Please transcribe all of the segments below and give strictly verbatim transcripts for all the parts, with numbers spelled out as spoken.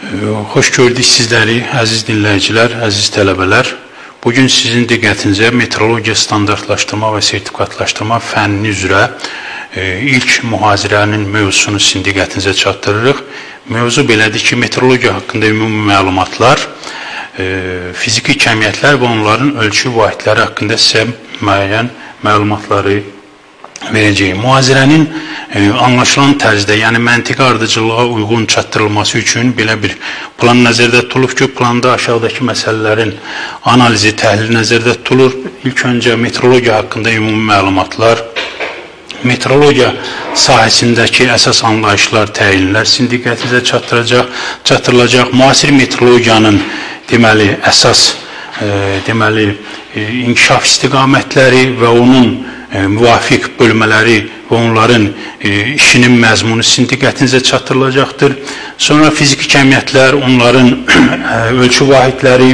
Hoş gördük sizləri, əziz dinləyicilər, əziz tələbələr. Bugün sizin diqqətinizə metrologiya standartlaşdırma və sertifikatlaşdırma fənni üzrə ilk mühazirənin mövzusunu sizin diqqətinizə çatdırırıq. Mövzu belədir ki, metrologiya haqqında ümumi məlumatlar, fiziki kəmiyyətlər və onların ölçü vahidləri haqqında sizə müəyyən məlumatları verəcəyim. Mühazirənin e, anlaşılan tərzdə, yəni məntiqi ardıcılığa uyğun çatdırılması üçün belə bir plan nəzərdə tutulub ki, planda aşağıdakı məsələlərin analizi, təhlili nəzərdə tutulur. İlk öncə metrologiya haqqında ümumi məlumatlar, metrologiya sahəsindəki əsas anlayışlar, təyinlər sizin diqqətinizə çatdıracaq, çatdırılacaq. Müasir metrologiyanın deməli əsas e, deməli e, inkişaf istiqamətləri və onun e, müvafiq bölmələri və onların e, işinin məzmunu sizin diqqətinizə çatdırılacaqdır. Sonra fiziki kəmiyyətlər, onların ölçü vahidləri,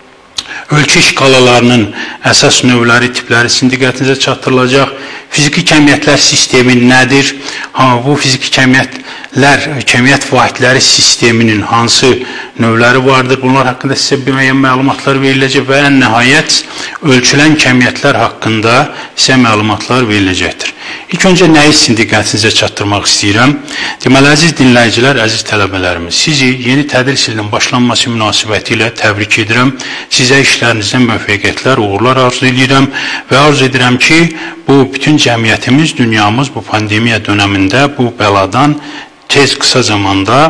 ölçü şkalalarının əsas növləri, tipləri sizin diqqətinizə çatdırılacaq. Fiziki kəmiyyətlər sistemi nədir? Ha, bu fiziki kəmiyyətlər, kəmiyyət vahidləri sisteminin hansı növləri vardır? Bunlar haqqında sizə bir müəyyən məlumatlar veriləcək və ən nəhayət ölçülən kəmiyyətlər haqqında sizə məlumatlar veriləcəkdir. İlk öncə nəyi sizin diqqətinizə çatdırmaq istəyirəm? Deməli, əziz dinləyicilər, əziz tələbələrimiz, sizi yeni tədris ilinin başlanması münasibəti ilə təbrik edirəm. Sizə işlərinizdən müvəffəqiyyətlər, uğurlar arzu edirəm və arzu edirəm ki, bu bütün cəmiyyətimiz, dünyamız bu pandemiya dönəmində bu bəladan tez, qısa zamanda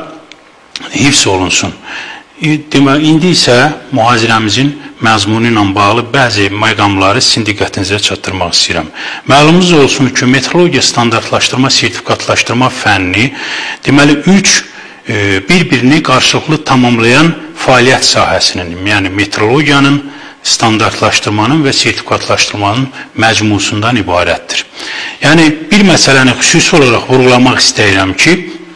hifz olunsun. Deməli, indi isə mühazirəmizin məzmunu ilə bağlı bəzi məqamları sizin diqqətinizə çatdırmaq istəyirəm. Məlumunuz olsun ki, metrologiya standartlaşdırma, sertifikatlaşdırma fənni deməli üç e, bir-birini qarşılıqlı tamamlayan fəaliyyət sahəsinin, yəni metrologiyanın, standartlaşdırmanın və sertifikatlaşdırmanın məcmusundan ibarətdir. Yəni, bir məsələni xüsusi olaraq vurğulamaq istəyirəm ki,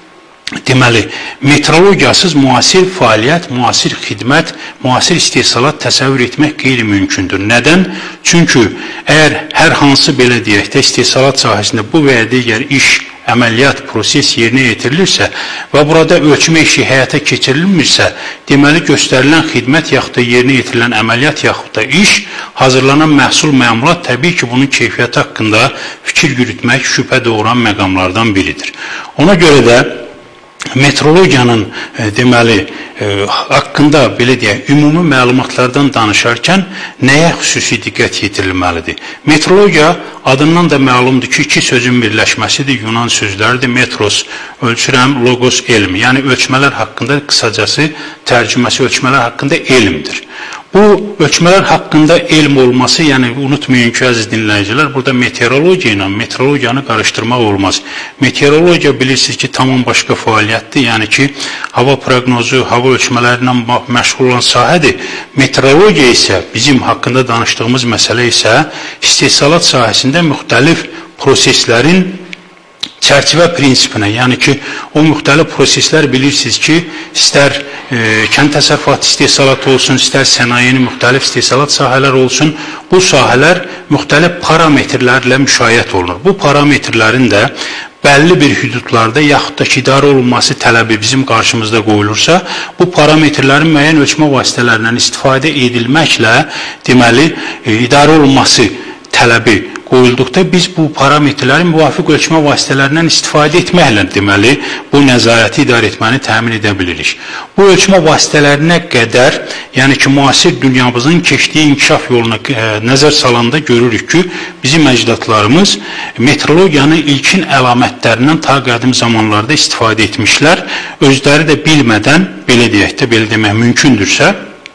deməli, metrologiyasız müasir fəaliyyət, müasir xidmət, müasir istehsalat təsəvvür etmək qeyri-mümkündür. Nədən? Çünki əgər hər hansı belə deyək də istehsalat sahəsində bu və ya digər iş, əməliyyat, proses yerinə yetirilirsə və burada ölçmə işi həyata keçirilmirsə, deməli, göstərilən xidmət yaxud da yerinə yetirilən əməliyyat yaxud da iş, hazırlanan məhsul, məmulat təbii ki, bunun keyfiyyəti haqqında fikir yürütmək, şübhə doğuran məqamlardan biridir. Ona görə də metrologiyanın e, deməli e, haqqında belə deyək, ümumi məlumatlardan danışarkən nəyə xüsusi diqqət yetirilməlidir? Metrologiya adından da məlumdur ki, iki sözün birləşməsidir, Yunan sözləridir. Metros, ölçürəm, logos, elm. Yəni ölçmələr haqqında qısacası tərcüməsi ölçmələr haqqında elmdir. Bu ölçmələr haqqında elm olması, yəni unutmayın ki, əziz dinləyicilər, burada meteorologiya ilə metrologiyanı qarışdırmaq olmaz. Meteorologiya bilirsiniz ki, tamam başqa fəaliyyətdir, yəni ki, hava proqnozu, hava ölçmələri ilə məşğul olan sahədir. Meteorologiya isə bizim haqqında danışdığımız məsələ isə istehsalat sahəsində müxtəlif proseslərin çərçivə prinsipinə, yəni ki, o müxtəlif proseslər bilirsiniz ki, istər e, kənd təsərrüfatı istehsalatı olsun, istər sənayenin müxtəlif istehsalat sahələr olsun, bu sahələr müxtəlif parametrlərlə müşayiət olunur. Bu parametrlərin də bəlli bir hüdudlarda yaxud da ki, idarə olunması tələbi bizim qarşımızda qoyulursa, bu parametrlərin müəyyən ölçmə vasitələrindən istifadə edilməklə, deməli, e, idarə olunması tələbi qoyulduqda biz bu parametrlərin müvafiq ölçmə vasitələrindən istifadə etməklə deməli, bu nəzarəti idarə etməni təmin edə bilirik. Bu ölçmə vasitələrinə qədər, yəni ki, müasir dünyamızın keçdiyi inkişaf yoluna e, nəzər salanda görürük ki, bizim əcdadlarımız metrologiyanın ilkin əlamətlərindən ta qədim zamanlarda istifadə etmişlər. Özləri də bilmədən, belə deyək də, belə demək mümkündürsə,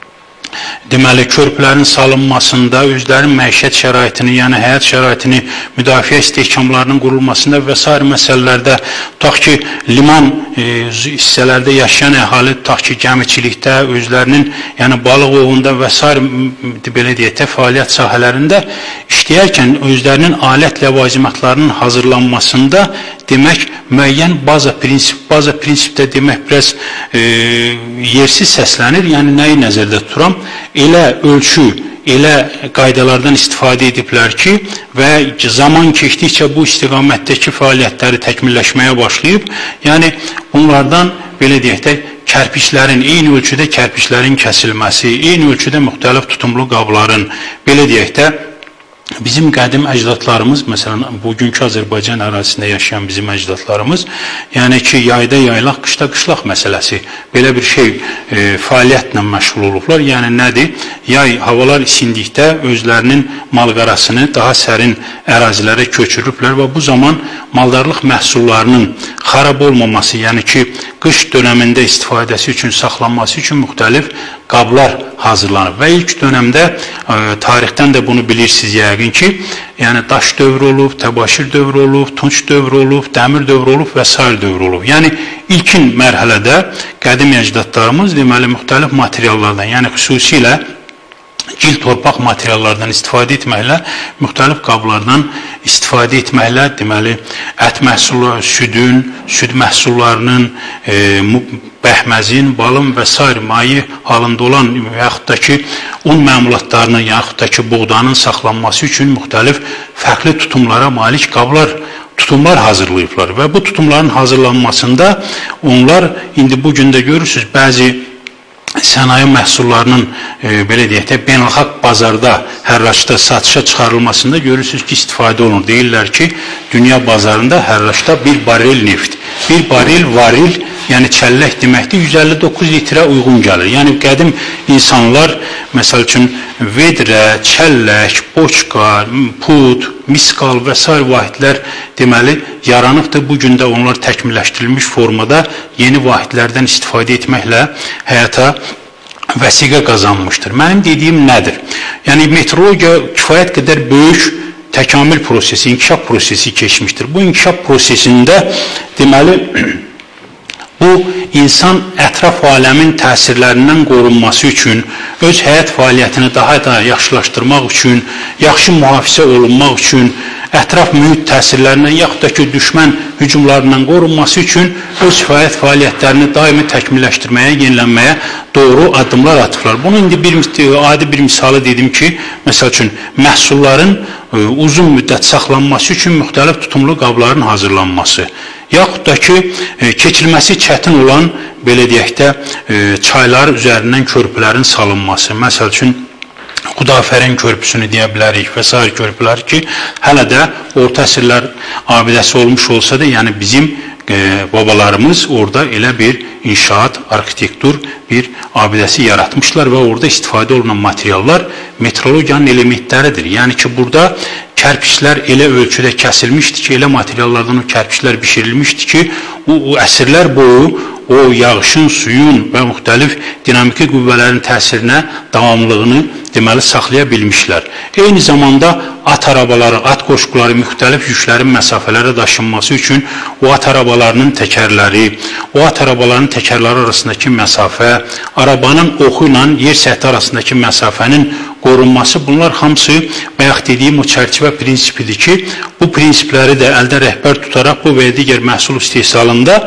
deməli, körpülərin salınmasında, özlərinin məişət şəraitini, yəni həyat şəraitini, müdafiə istehkamlarının qurulmasında və s. məsələlərdə, tutaq ki, liman e, hissələrdə yaşayan əhali, tutaq ki, gəmiçilikdə, özlərinin, yəni balıq ovunda və s. belə deyək də, fəaliyyət sahələrində işləyərkən özlərinin alət ləvazimatlarının hazırlanmasında demək, müəyyən baza prinsip, baza prinsipdə demək, biraz e, yersiz səslənir, yəni nəyi nəzərdə tuturam? Elə ölçü, elə qaydalardan istifadə ediblər ki, və zaman keçdikcə bu istiqamətdəki fəaliyyətləri təkmilləşməyə başlayıb, yəni bunlardan belə deyək də kərpiçlərin, eyni ölçüdə kərpiçlərin kəsilməsi, eyni ölçüdə müxtəlif tutumlu qabların, belə deyək də, bizim qədim əcdadlarımız, məsələn, bugünkü Azərbaycan ərazisində yaşayan bizim əcdadlarımız, yəni ki, yayda yaylaq, qışda qışlaq məsələsi, belə bir şey e, fəaliyyətlə məşğul olublar. Yəni nədir? Yay havalar isindikdə özlərinin malqarasını daha sərin ərazilərə köçürüblər və bu zaman maldarlıq məhsullarının xarab olmaması, yəni ki, qış dönəmində istifadəsi üçün, saxlanması üçün müxtəlif qablar hazırlanıb və ilk dönəmdə e, tarixdən də bunu bilirsiniz yəqin ki, yəni daş dövrü olub, təbaşir dövrü olub, tunç dövrü olub, dəmir dövrü olub və sair dövrü olub. Yəni ilkin mərhələdə qədim əcdadlarımız deməli müxtəlif materiallardan, yəni xüsusilə gil torpaq materiallardan istifadə etməklə, müxtəlif qablardan istifadə etməklə, deməli, ət məhsulları, südün, süd məhsullarının, e, bəhməzin, balın və s. mayi halında olan, yaxud da ki, un məmulatlarının, yaxud da ki, buğdanın saxlanması üçün müxtəlif fərqli tutumlara malik qablar, tutumlar hazırlayıblar və bu tutumların hazırlanmasında onlar, indi bugün də görürsünüz, bəzi sənaye məhsullarının e, belə deyək də beynəlxalq bazarda, hərraçda satışa çıxarılmasında görürsünüz ki, istifadə olunur. Deyirlər ki, dünya bazarında hərraçda bir barel neft, bir barel varil, yəni çəllək deməkdir, yüz əlli doqquz litrə uyğun gəlir. Yəni qədim insanlar, məsəl üçün, vedrə, çəllək, boçqa, pud, miskal və s. vahidlər deməli yaranıbdır. Bugün də onlar təkmilləşdirilmiş formada yeni vahidlərdən istifadə etməklə həyata vəsiqə qazanmışdır. Mənim dediyim nədir? Yəni meteorologiya kifayət qədər böyük təkamül prosesi, inkişaf prosesi keçmişdir. Bu inkişaf prosesində deməli bu, insan ətraf aləmin təsirlərindən qorunması üçün, öz həyat fəaliyyətini daha da yaxşılaşdırmaq üçün, yaxşı mühafizə olunmaq üçün, ətraf mühit təsirlərindən, yaxud da ki, düşmən hücumlarından qorunması üçün öz həyat fəaliyyətlərini daimi təkmilləşdirməyə, yenilənməyə doğru addımlar atıblar. Bunu indi bir, adi bir misalı dedim ki, məsəl üçün, məhsulların e, uzun müddət saxlanması üçün müxtəlif tutumlu qabların hazırlanması, yaxud da ki, e, keçilməsi çətin olan, belə deyək də, e, çaylar üzərindən körpülərin salınması, məsəl üçün, Xudafərin körpüsünü deyə bilərik və s. körpülər ki, hələ də orta əsrlər abidəsi olmuş olsa da, yəni bizim e, babalarımız orada elə bir inşaat, arxitektur bir abidəsi yaratmışlar və orada istifadə olunan materiallar meteorologiyanın elementləridir. Yəni ki, burada kərpiçlər elə ölçüdə kəsilmişdi ki, elə materiallardan o kərpiçlər bişirilmişdi ki, o, o əsrlər boyu o yağışın, suyun və müxtəlif dinamiki qüvvələrin təsirinə davamlılığını deməli saxlaya bilmişlər. Eyni zamanda at arabaları, at qoşquları müxtəlif yüklərin məsafələrə daşınması üçün o at arabalarının təkərləri, o at arabalarının təkərləri arasındakı məsafə, arabanın oxu ilə yer səthi arasındakı məsafənin qorunması, bunlar hamısı bayaq dediyim o çərçivə prinsipidir ki, bu prinsipləri də əldə rəhbər tutaraq bu və digər məhsul istehsalında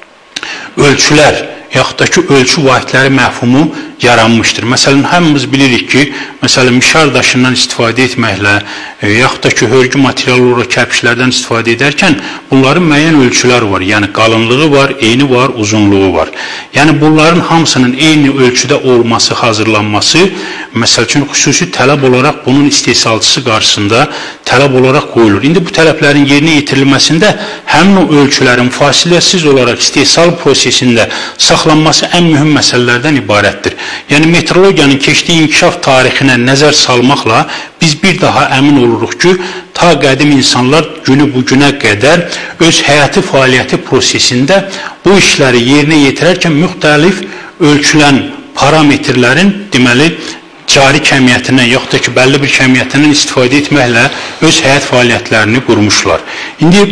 ölçülər, yaxud da ki, ölçü vahidləri məfhumu yaranmışdır. Məsələn, hamımız bilirik ki, məsələn, mişar daşından istifadə etməklə, e, yaxud da ki, hörgü material olaraq kərpiçlərdən istifadə edərkən, bunların müəyyən ölçülər var. Yəni, qalınlığı var, eni var, uzunluğu var. Yəni, bunların hamısının eyni ölçüdə olması, hazırlanması, məsəl üçün, xüsusi tələb olaraq bunun istehsalçısı qarşısında tələb olaraq qoyulur. İndi bu tələblərin yerinə yetirilməsində həmin o ölçülərin fasiləsiz olaraq istehsal prosesində saxlanması ən mühüm məsələlərdən ibarətdir. Yəni, meteorologiyanın keçdiyi inkişaf tarixinə nəzər salmaqla biz bir daha əmin oluruq ki, ta qədim insanlar günü bugünə qədər öz həyati fəaliyyəti prosesində bu işləri yerinə yetirərkən müxtəlif ölçülən parametrlərin deməli cari kəmiyyətindən, yaxud da ki, bəlli bir kəmiyyətindən istifadə etməklə öz həyat fəaliyyətlərini qurmuşlar. İndi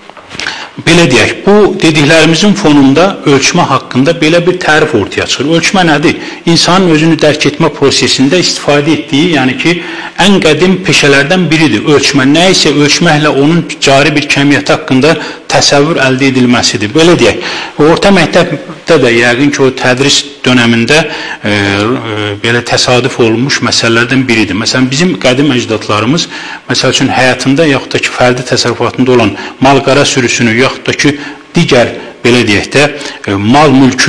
belə deyək, bu dediklərimizin fonunda ölçmə haqqında belə bir tərif ortaya çıxır. Ölçmə nədir? İnsanın özünü dərk etmə prosesində istifadə etdiyi, yəni ki, ən qədim peşələrdən biridir. Ölçmə nə isə ölçməklə onun cari bir kəmiyyəti haqqında təsəvvür əldə edilməsidir. Belə deyək, orta məktəbdə də yəqin ki, o tədris dönəmində e, e, belə təsadüf olunmuş məsələlərdən biridir. Məsələn, bizim qədim əcdadlarımız, məsəl üçün, həyatında yaxud da ki, fərdi təsərrüfatında olan mal-qara sürüsünü, yaxud da ki, digər, belə deyək də, mal mülkünü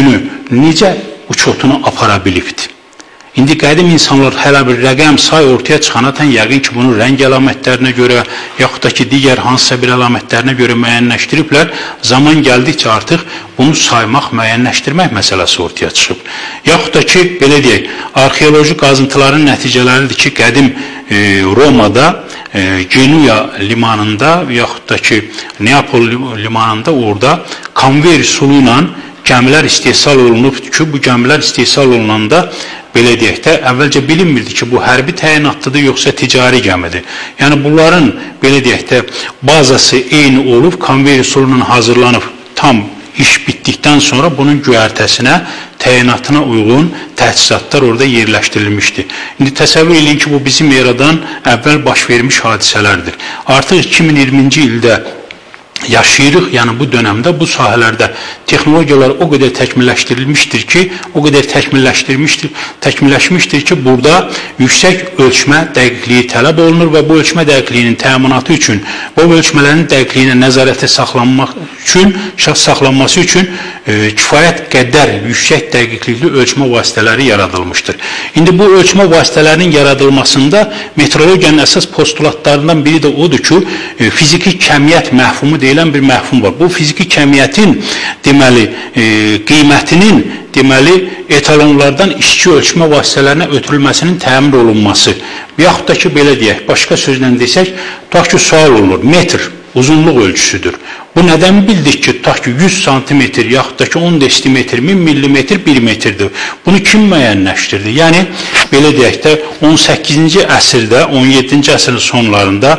necə uçotunu apara bilibdir? İndi qədim insanlar hələ bir rəqəm, say ortaya çıxanatan yəqin ki, bunu rəng əlamətlərinə görə, yaxud da ki, digər hansısa bir əlamətlərinə görə müəyyənləşdiriblər. Zaman gəldikcə artıq bunu saymaq, müəyyənləşdirmək məsələsi ortaya çıxıb. Yaxud da ki, belə deyək, arxeoloji qazıntıların nəticələridir ki, qədim e, Romada, e, Genuya limanında, yaxud da ki, Neapol limanında orada konveyr üsulu ilə gəmilər istehsal olunubdur ki, bu gəmilər istehsal olunanda belə deyək də, əvvəlcə bilinmirdi ki, bu hərbi təyinatlıdır, yoxsa ticari gəmidir. Yəni, bunların, belə deyək də, bazası eyni olub, konveyr üsulunun hazırlanıb, tam iş bitdikdən sonra bunun göyərtəsinə, təyinatına uyğun təchizatlar orada yerləşdirilmişdi. İndi təsəvvür edin ki, bu bizim eradan əvvəl baş vermiş hadisələrdir. Artıq iki min iyirminci ildə yaşayırıq, yəni bu dönəmdə, bu sahələrdə texnologiyalar o qədər təkmilləşdirilmişdir ki, o qədər təkmilləşdirilmişdir, təkmilləşmişdir ki, burada yüksək ölçmə dəqiqliyi tələb olunur və bu ölçmə dəqiqliyinin təminatı üçün, bu ölçmələrin dəqiqliyinə nəzarətə saxlanmaq üçün, saxlanması üçün e, kifayət qədər yüksək dəqiqlikli ölçmə vasitələri yaradılmışdır. İndi bu ölçmə vasitələrinin yaradılmasında meteorologiyanın əsas postulatlarından biri də odur ki, e, fiziki kəmiyyət məhfumu deyilən bir məhfum var. Bu fiziki kəmiyyətin deməli e, qiymətinin deməli etalonlardan işçi ölçmə vasitələrinə ötürülməsinin təmin olunması. Yaxud da ki, belə deyək, başqa sözlə desək, tutaq ki, sual olunur, metr uzunluq ölçüsüdür. Bu nədən bildik ki, tutaq ki, yüz santimetr, yaxud da ki, on desimetr, min millimetr, bir metrdir. Bunu kim müəyyənləşdirdi? Yəni, belə deyək də, on səkkizinci əsrdə, on yeddinci əsrin sonlarında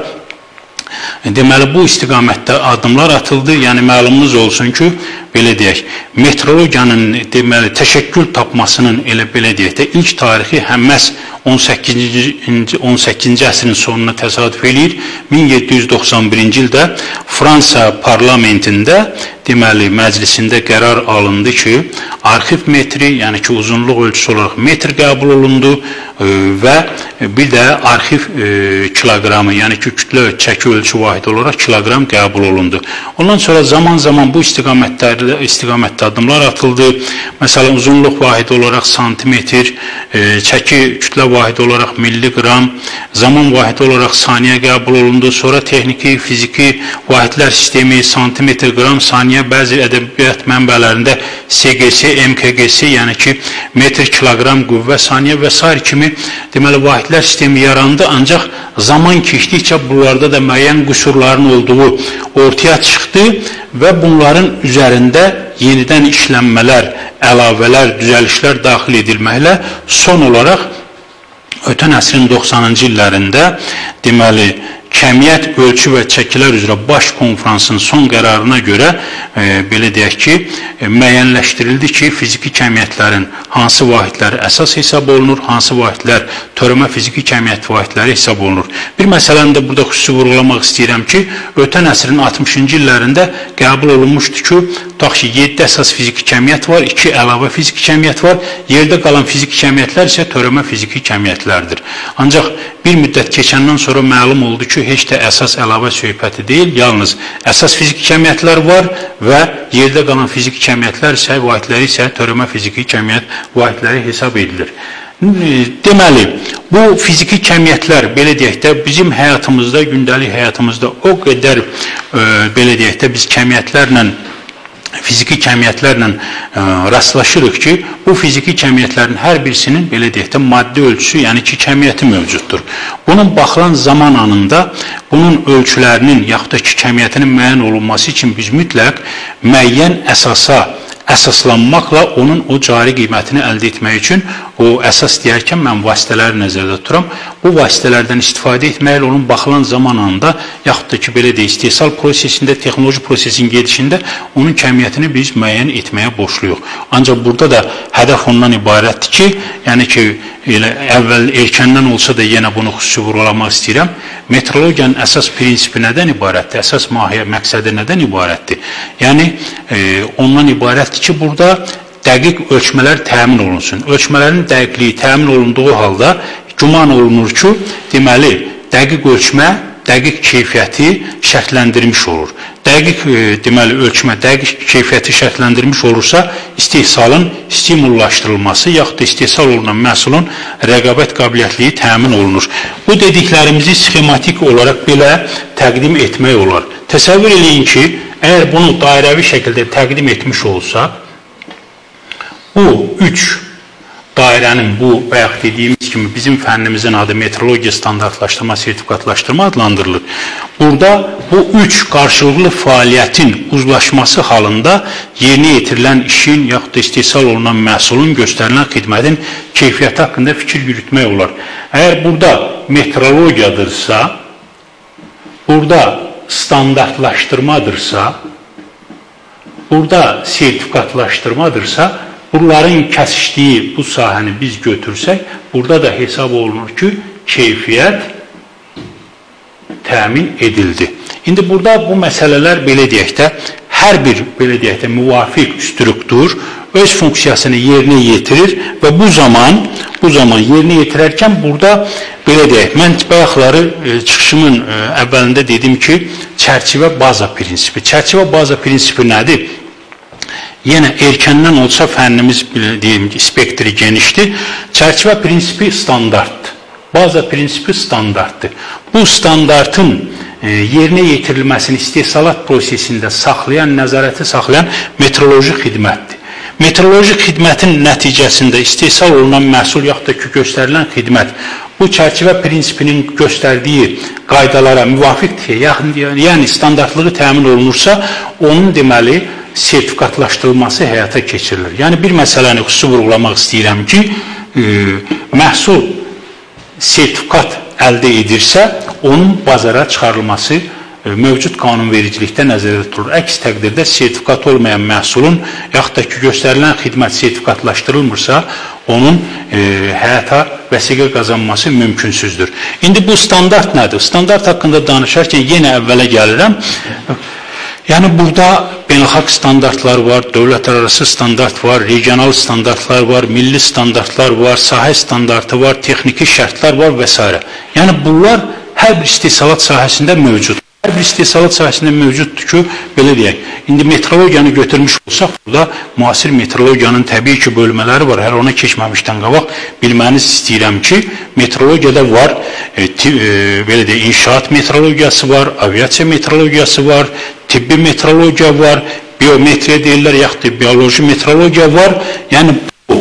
deməli, bu istiqamətdə addımlar atıldı. Yəni, məlumunuz olsun ki, belə deyək, meteorologiyanın deməli, təşəkkül tapmasının elə belə deyək də, ilk tarixi həmməs on səkkizinci əsrin sonuna təsadüf eləyir. min yeddi yüz doxsan birinci ildə Fransa parlamentində, deməli, məclisində qərar alındı ki, arxiv metri, yəni ki, uzunluq ölçüsü olaraq metr qəbul olundu və bir də arxiv kiloqramı, yəni ki, kütlə çəki ölçü vahidi olaraq kiloqram qəbul olundu. Ondan sonra zaman-zaman bu istiqamətdə, istiqamətdə addımlar atıldı. Məsələn, uzunluq vahidi olaraq santimetr, çəki kütlə vahidi olaraq milliqram, zaman vahidi olaraq saniyə qəbul olundu. Sonra texniki, fiziki vahidlər sistemi, santimetr, qram, saniyə, bəzi ədəbiyyat mənbələrində S G S, M K G S, yəni ki, metr, kiloqram, qüvvə, saniyə və s. kimi deməli, vahidlər sistemi yarandı, ancaq zaman keçdikcə bunlarda da müəyyən qüsurların olduğu ortaya çıxdı və bunların üzərində yenidən işlənmələr, əlavələr, düzəlişlər daxil edilməklə son olaraq ötən əsrin doxsanıncı illərində deməli, kəmiyyət, ölçü və çəkilər üzrə baş konferansın son qərarına görə e, belə deyək ki, e, müəyyənləşdirildi ki, fiziki kəmiyyətlərin hansı vahidləri əsas hesab olunur, hansı vahidlər törəmə fiziki kəmiyyət vahidləri hesab olunur. Bir məsələni də burada xüsusi vurğulamaq istəyirəm ki, ötən əsrin altmışıncı illərində qəbul olunmuşdur ki, tutaq ki, yeddi əsas fiziki kəmiyyət var, iki əlavə fiziki kəmiyyət var, yerdə qalan fiziki kəmiyyətlər isə törəmə fiziki kəmiyyətlərdir. Ancaq bir müddət keçəndən sonra məlum oldu ki, heç də əsas əlavə söhbəti deyil, yalnız əsas fiziki kəmiyyətlər var və yerdə qalan fiziki kəmiyyətlər isə, vahidləri isə törəmə fiziki kəmiyyət vahidləri hesab edilir. Deməli, bu fiziki kəmiyyətlər, belə deyək də, bizim həyatımızda, gündəlik həyatımızda o qədər, e, belə deyək də, biz kəmiyyətlərlə fiziki kəmiyyətlərlə ə, rastlaşırıq ki, bu fiziki kəmiyyətlərin hər birisinin, belə deyək də, maddi ölçüsü, yəni ki, kəmiyyəti mövcuddur. Bunun baxılan zaman anında bunun ölçülərinin, yaxud da ki, kəmiyyətinin müəyyən olunması üçün biz mütləq müəyyən əsasa əsaslanmaqla onun o cari qiymətini əldə etmək üçün o əsas deyərkən mən vasitələri nəzərdə tuturam. Bu vasitələrdən istifadə etməklə onun baxılan zaman anında, yaxud da ki, belə deyək, istehsal prosesində, texnoloji prosesin gedişində onun kəmiyyətini biz müəyyən etməyə borçluyuq. Ancaq burada da hədəf ondan ibarətdir ki, yəni ki, elə əvvəl erkəndən olsa da yenə bunu xüsusi vurğulamaq istəyirəm. Meteorologiyanın əsas prinsipi nədən ibarətdir? Əsas mahiyyə məqsədi nədən ibarətdir? Yəni, e, ondan ibarətdir ki, burada dəqiq ölçmələr təmin olunsun. Ölçmələrin dəqiqliyi təmin olunduğu halda güman olunur ki, deməli, dəqiq ölçmə dəqiq keyfiyyəti şərtləndirmiş olur. Dəqiq e, deməli ölçmə, dəqiq keyfiyyəti şərtləndirmiş olursa, istehsalın stimullaşdırılması yaxud da istehsal olunan məhsulun rəqabət qabiliyyətliyi təmin olunur. Bu dediklərimizi sxematik olaraq belə təqdim etmək olar. Təsəvvür edin ki, əgər bunu dairəvi şəkildə təqdim etmiş olsa, bu üç dairənin bu və yaxud dediyimiz kimi bizim fənnimizin adı metrologiya standartlaşdırma, sertifikatlaşdırma adlandırılır. Burada bu üç qarşılıqlı fəaliyyətin uzlaşması halında yerinə yetirilən işin yaxud da istehsal olunan məhsulun, göstərilən xidmətin keyfiyyəti haqqında fikir yürütmək olar. Əgər burada metrologiyadırsa, burada standartlaşdırmadırsa, burada sertifikatlaşdırmadırsa, bunların kəsişdiyi bu sahəni biz götürsək, burada da hesab olunur ki, keyfiyyət təmin edildi. İndi burada bu məsələlər belə deyək də, hər bir belə deyək də müvafiq struktur öz funksiyasını yerinə yetirir və bu zaman, bu zaman yerinə yetirərkən burada belə deyək, mən bayaqları çıxışımın əvvəlində dedim ki, çərçivə baza prinsipi. Çərçivə baza prinsipi nədir? Yenə erkəndən olsa fənnimiz deyim ki, spektri genişdir. Çərçivə prinsipi standartdır. Baza prinsipi standartdır. Bu standartın e, yerinə yetirilməsini istehsalat prosesində saxlayan, nəzarəti saxlayan metroloji xidmətdir. Metroloji xidmətin nəticəsində istehsal olunan məhsul yaxud da ki, göstərilən xidmət bu çərçivə prinsipinin göstərdiyi qaydalara müvafiqdir, yəni standartlığı təmin olunursa, onun deməli sertifikatlaşdırılması həyata keçirilir. Yəni bir məsələni xüsusi vurğulamaq istəyirəm ki, e, məhsul sertifikat əldə edirsə, onun bazara çıxarılması e, mövcud qanunvericilikdə nəzərdə tutulur. Əks təqdirdə sertifikat olmayan məhsulun yaxud da ki, göstərilən xidmət sertifikatlaşdırılmırsa, onun e, həyata vəsiqə qazanması mümkünsüzdür. İndi bu standart nədir? Standart haqqında danışarkən yenə əvvələ gəlirəm. Yəni burada beynəlxalq standartlar var, dövlətlərarası standart var, regional standartlar var, milli standartlar var, sahə standartı var, texniki şərtlər var və s. Yəni bunlar hər bir istehsalat sahəsində mövcud. Hər bir istehsalat sahəsində mövcuddur ki, belə deyək, indi metrologiyanı götürmüş olsaq, burada müasir metrologiyanın təbii ki, bölmələri var. Hər ona keçməmişdən qabaq bilməniz istəyirəm ki, metrologiyada var, e, e, belə deyək, inşaat metrologiyası var, aviasiya metrologiyası var, tibbi metrologiya var, biometriya deyirlər, yaxud da bioloji metrologiya var. Yəni, bu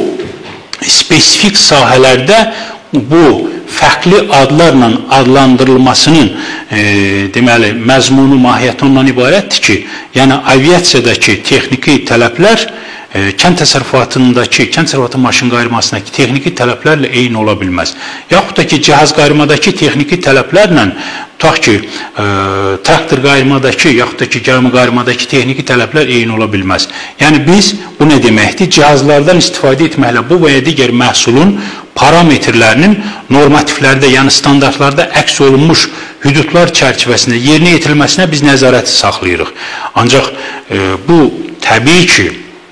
spesifik sahələrdə bu fərqli adlarla adlandırılmasının e, deməli, məzmunu, mahiyyəti ondan ibarətdir ki, yəni aviasiyadakı texniki tələblər e, kənd təsərrüfatındakı, kənd təsərrüfatı maşın qayırmasındakı texniki tələblərlə eyni ola bilməz. Yaxud da ki, cihaz qayırmadakı texniki tələblərlə tutaq ki, e, traktor qayırmadakı, yaxud da ki, gəmi qayırmadakı texniki tələblər eyni ola bilməz. Yəni biz, bu nə deməkdir? Cihazlardan istifadə etməklə bu və ya digər məhsulun parametrlərinin normativlərdə, yəni standartlarda əks olunmuş hüdudlar çərçivəsində yerinə yetirilməsinə biz nəzarəti saxlayırıq. Ancaq e, bu təbii ki,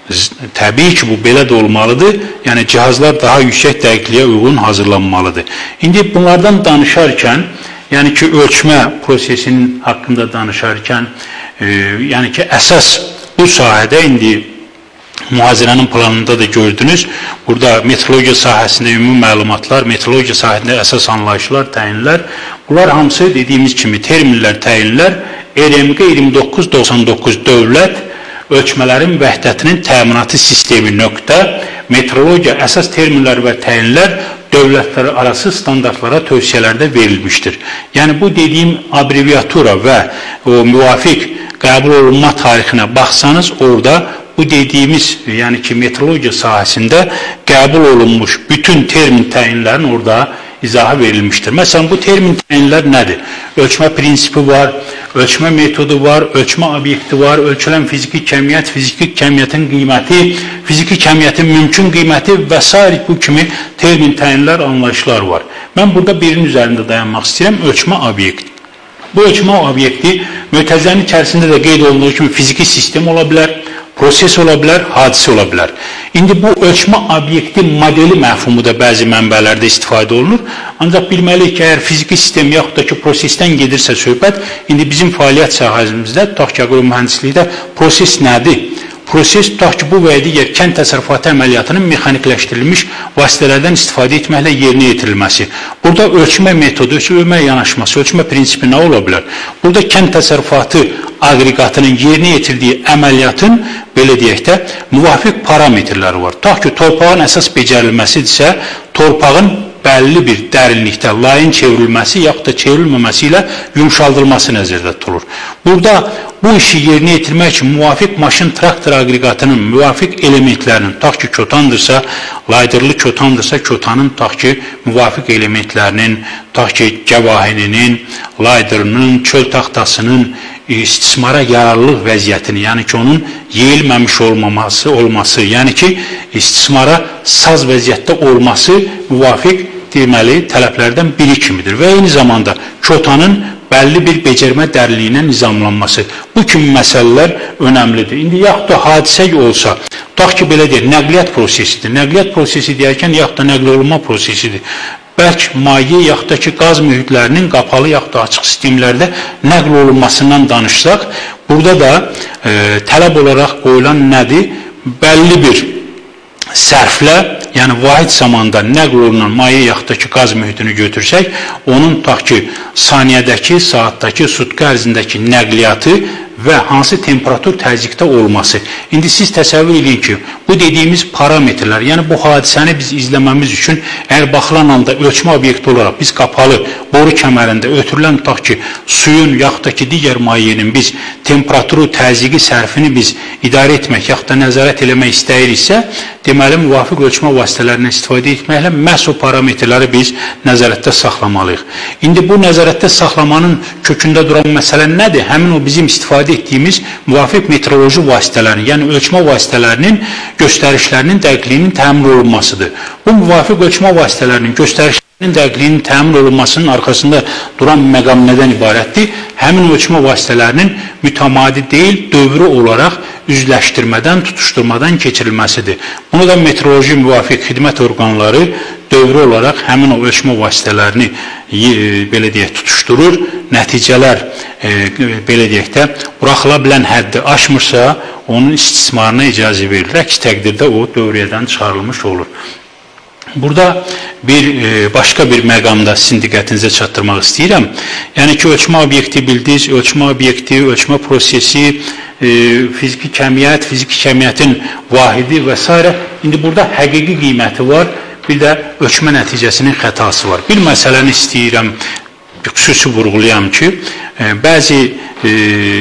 təbii ki, bu belə də olmalıdır. Yəni cihazlar daha yüksək dəqiqliyə uyğun hazırlanmalıdır. İndi bunlardan danışarkən, yəni ki, ölçmə prosesinin haqqında danışarkən, e, yəni ki, əsas bu sahədə indi mühazirənin planında da gördünüz. Burada metrologiya sahəsində ümumi məlumatlar, metrologiya sahəsində əsas anlayışlar, təyinlər. Bunlar hamısı dediyimiz kimi terminlər, təyinlər R M Q iyirmi doqquz doxsan doqquz dövlət ölçmələrin vəhdətinin təminatı sistemi nöqtə metrologiya əsas terminlər və təyinlər dövlətlər arası standartlara tövsiyələrdə verilmişdir. Yəni bu dediyim abreviatura və o müvafiq qəbul olunma tarixinə baxsanız, orada bu dediyimiz, yəni ki, metrologiya sahəsində qəbul olunmuş bütün termin təyinlərin orada izahı verilmişdir. Məsələn, bu termin təyinlər nədir? Ölçmə prinsipi var, ölçmə metodu var, ölçmə obyekti var, ölçülən fiziki kəmiyyət, fiziki kəmiyyətin qiyməti, fiziki kəmiyyətin mümkün qiyməti və s. bu kimi termin təyinlər, anlayışlar var. Mən burada birinin üzərində dayanmaq istəyirəm, ölçmə obyekti. Bu ölçmə obyekti mötərizənin içərisində də qeyd olunduğu kimi fiziki sistem ola bilər, proses ola bilər, hadisə ola bilər. İndi bu ölçmə obyekti modeli məfhumu da bəzi mənbələrdə istifadə olunur. Ancaq bilməliyik ki, əgər fiziki sistem yaxud da ki, prosesdən gedirsə söhbət, indi bizim fəaliyyət sahəmizdə, tutaq ki, aqromühəndislikdə proses nədir? Proses tutaq ki, bu və ya digər kənd təsərrüfatı əməliyyatının mexanikiləşdirilmiş vasitələrdən istifadə etməklə yerinə yetirilməsi. Burada ölçmə metodu, ölçmə yanaşması, ölçmə prinsipi nə ola bilər? Burada kənd təsərrüfatı aqreqatının yerinə yetirdiyi əməliyyatın, belə deyək də, müvafiq parametrləri var. Tutaq ki, torpağın əsas becərilməsidirsə, torpağın bəlli bir dərinlikdə layın çevrilməsi yaxud da çevrilməməsi ilə yumşaldılması nəzərdə tutulur. Burada bu işi yerinə yetirmək üçün müvafiq maşın traktor aqreqatının müvafiq elementlərinin, tutaq ki, kötandırsa, laydırlı kötandırsa, kötanın, tutaq ki, müvafiq elementlərinin, tutaq ki, gəvahininin, laydırının, çöl taxtasının istismara yararlılıq vəziyyətini, yəni ki, onun yeyilməmiş olmaması, olması, yəni ki, istismara saz vəziyyətdə olması müvafiq deməli tələblərdən biri kimidir və eyni zamanda kötanın bəlli bir becərmə dərliyinə nizamlanması. Bu kimi məsələlər önəmlidir. İndi yaxud da hadisə olsa, tutaq ki, belə deyək, nəqliyyat prosesidir. Nəqliyyat prosesi deyərkən yaxud da nəql olunma prosesidir. Bərk, maye, yaxud da ki, qaz mühitlərinin qapalı, yaxud da açıq sistemlərdə nəql olunmasından danışsaq, burada da e, tələb olaraq qoyulan nədir? Bəlli bir sərflə, yəni vahid zamanda nəql olunan maye yaxud da ki, qaz mühitini götürsək, onun tutaq ki, saniyədəki, saatdakı, sutka ərzindəki nəqliyyatı və hansı temperatur təzyiqdə olması. İndi siz təsəvvür edin ki, bu dediyimiz parametrlər, yəni bu hadisəni biz izləməmiz üçün, əgər baxılan anda ölçmə obyekti olaraq biz qapalı boru kəmərində ötürülən tutaq ki, suyun yaxud da ki, digər mayenin biz temperaturu, təzyiqi, sərfini biz idarə etmək yaxud da nəzarət eləmək istəyiriksə, deməli, müvafiq ölçmə vasitələrindən istifadə etməklə məhz o parametrləri biz nəzarətdə saxlamalıyıq. İndi bu nəzarətdə saxlamanın kökündə duran məsələ nədir? Həmin o bizim istifadə etdiyimiz müvafiq metroloji vasitələrin, yəni ölçmə vasitələrinin göstərişlərinin dəqiqliyinin təmin olunmasıdır. Bu müvafiq ölçmə vasitələrinin göstərişlərinin dəqiqliyinin təmin olunmasının arxasında duran məqam nədən ibarətdir? Həmin ölçmə vasitələrinin mütəmadi deyil, dövrü olaraq üzləşdirmədən, tutuşturmadan keçirilməsidir. Bunu da metroloji müvafiq xidmət orqanları dövrü olaraq həmin o ölçmə vasitələrini e, belə deyək, tutuşturur. Nəticələr e, belə deyək də, buraxıla bilən həddi aşmırsa, onun istismarına icazə verilir. Əks təqdirdə o dövriyyədən çıxarılmış olur. Burada bir e, başqa bir məqamda sizin diqqətinizə çatdırmaq istəyirəm. Yəni ki, ölçmə obyekti bildiniz, ölçmə obyekti, ölçmə prosesi, e, fiziki kəmiyyət, fiziki kəmiyyətin vahidi və s. İndi burada həqiqi qiyməti var, bir də ölçmə nəticəsinin xətası var. Bir məsələni istəyirəm, xüsusi vurğulayam ki, e, bəzi e,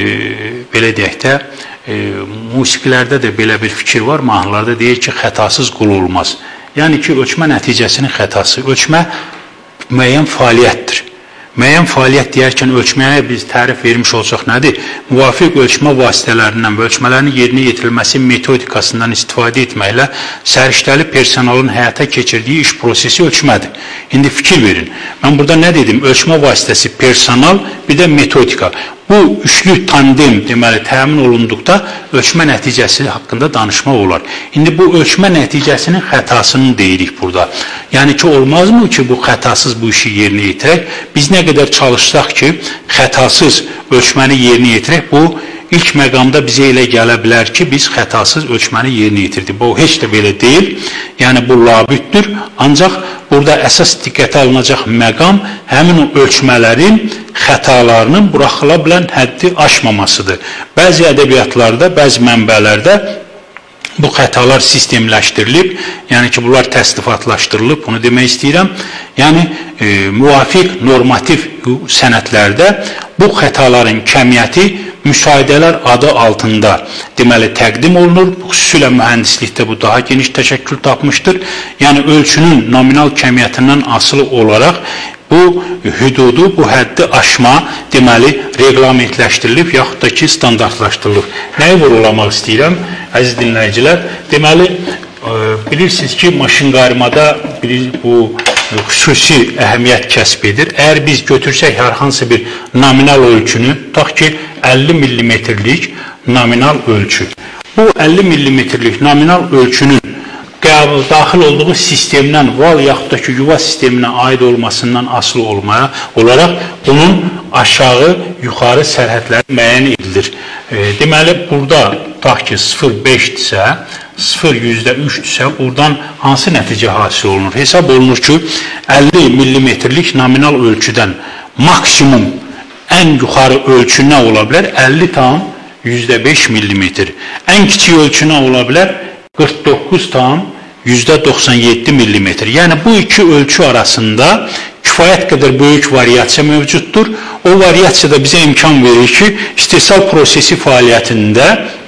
belə deyək də, e, musiqilərdə də belə bir fikir var, mahnılarda deyir ki, xətasız qul olmaz. Yəni ki, ölçmə nəticəsinin xətası, ölçmə müəyyən fəaliyyətdir. Müəyyən fəaliyyət deyərkən ölçməyə biz tərif vermiş olsaq nədir? Müvafiq ölçmə vasitələrindən və ölçmələrin yerinə yetirilməsi metodikasından istifadə etməklə səriştəli personalın həyata keçirdiyi iş prosesi ölçmədir. İndi fikir verin. Mən burada nə dedim? Ölçmə vasitəsi personal, bir də metodika. Bu üçlü tandem deməli təmin olunduqda ölçmə nəticəsi haqqında danışmaq olar. İndi bu ölçmə nəticəsinin xətasını deyirik burada. Yəni ki, olmazmı ki, bu xətasız bu işi yerinə yetirək? Biz nə qədər çalışsaq ki, xətasız ölçməni yerinə yetirək, bu ilk məqamda bizə elə gələ bilər ki, biz xətasız ölçməni yerinə yetirdik. Bu heç də belə deyil. Yəni bu labüddür. Ancaq burada əsas diqqətə alınacaq məqam həmin o ölçmələrin xətalarının buraxıla bilən həddi aşmamasıdır. Bəzi ədəbiyyatlarda, bəzi mənbələrdə bu xətalar sistemləşdirilib, yəni ki, bunlar təsdifatlaşdırılıb, bunu demək istəyirəm. Yəni, e, müvafiq normativ sənədlərdə bu xətaların kəmiyyəti müşahidələr adı altında deməli təqdim olunur. Xüsusilə mühəndislikdə bu daha geniş təşəkkül tapmışdır. Yəni, ölçünün nominal kəmiyyətindən asılı olaraq bu hüdudu, bu həddi aşma deməli reglamentləşdirilib, yaxud da ki, standartlaşdırılıb. Nəyi vurğulamaq istəyirəm, əziz dinləyicilər? Deməli, bilirsiniz ki, maşınqayırmada bu xüsusi əhəmiyyət kəsb edir. Əgər biz götürsək hər hansı bir nominal ölçünü, tutaq ki, əlli millimetrlik nominal ölçü. Bu əlli millimetrlik nominal ölçünün daxil olduğu sistemdən, val yaxud da ki, yuva sisteminə aid olmasından asılı olmaya olaraq bunun aşağı, yuxarı sərhədləri müəyyən edilir. E, deməli, burada tutaq ki, sıfır nöqtə beşdirsə, sıfır yüzdə üçdürsə, buradan hansı nəticə hasil olunur? Hesab olunur ki, əlli millimetrlik nominal ölçüdən maksimum ən yuxarı ölçü nə ola bilər? əlli tam yüzdə beş millimetr. Ən kiçik ölçü nə ola bilər? qırx doqquz tam yüzdə doxsan yeddi millimetr. Yəni bu iki ölçü arasında kifayət qədər böyük variasiya mövcuddur. O variasiya da bizə imkan verir ki, istehsal prosesi fəaliyyətində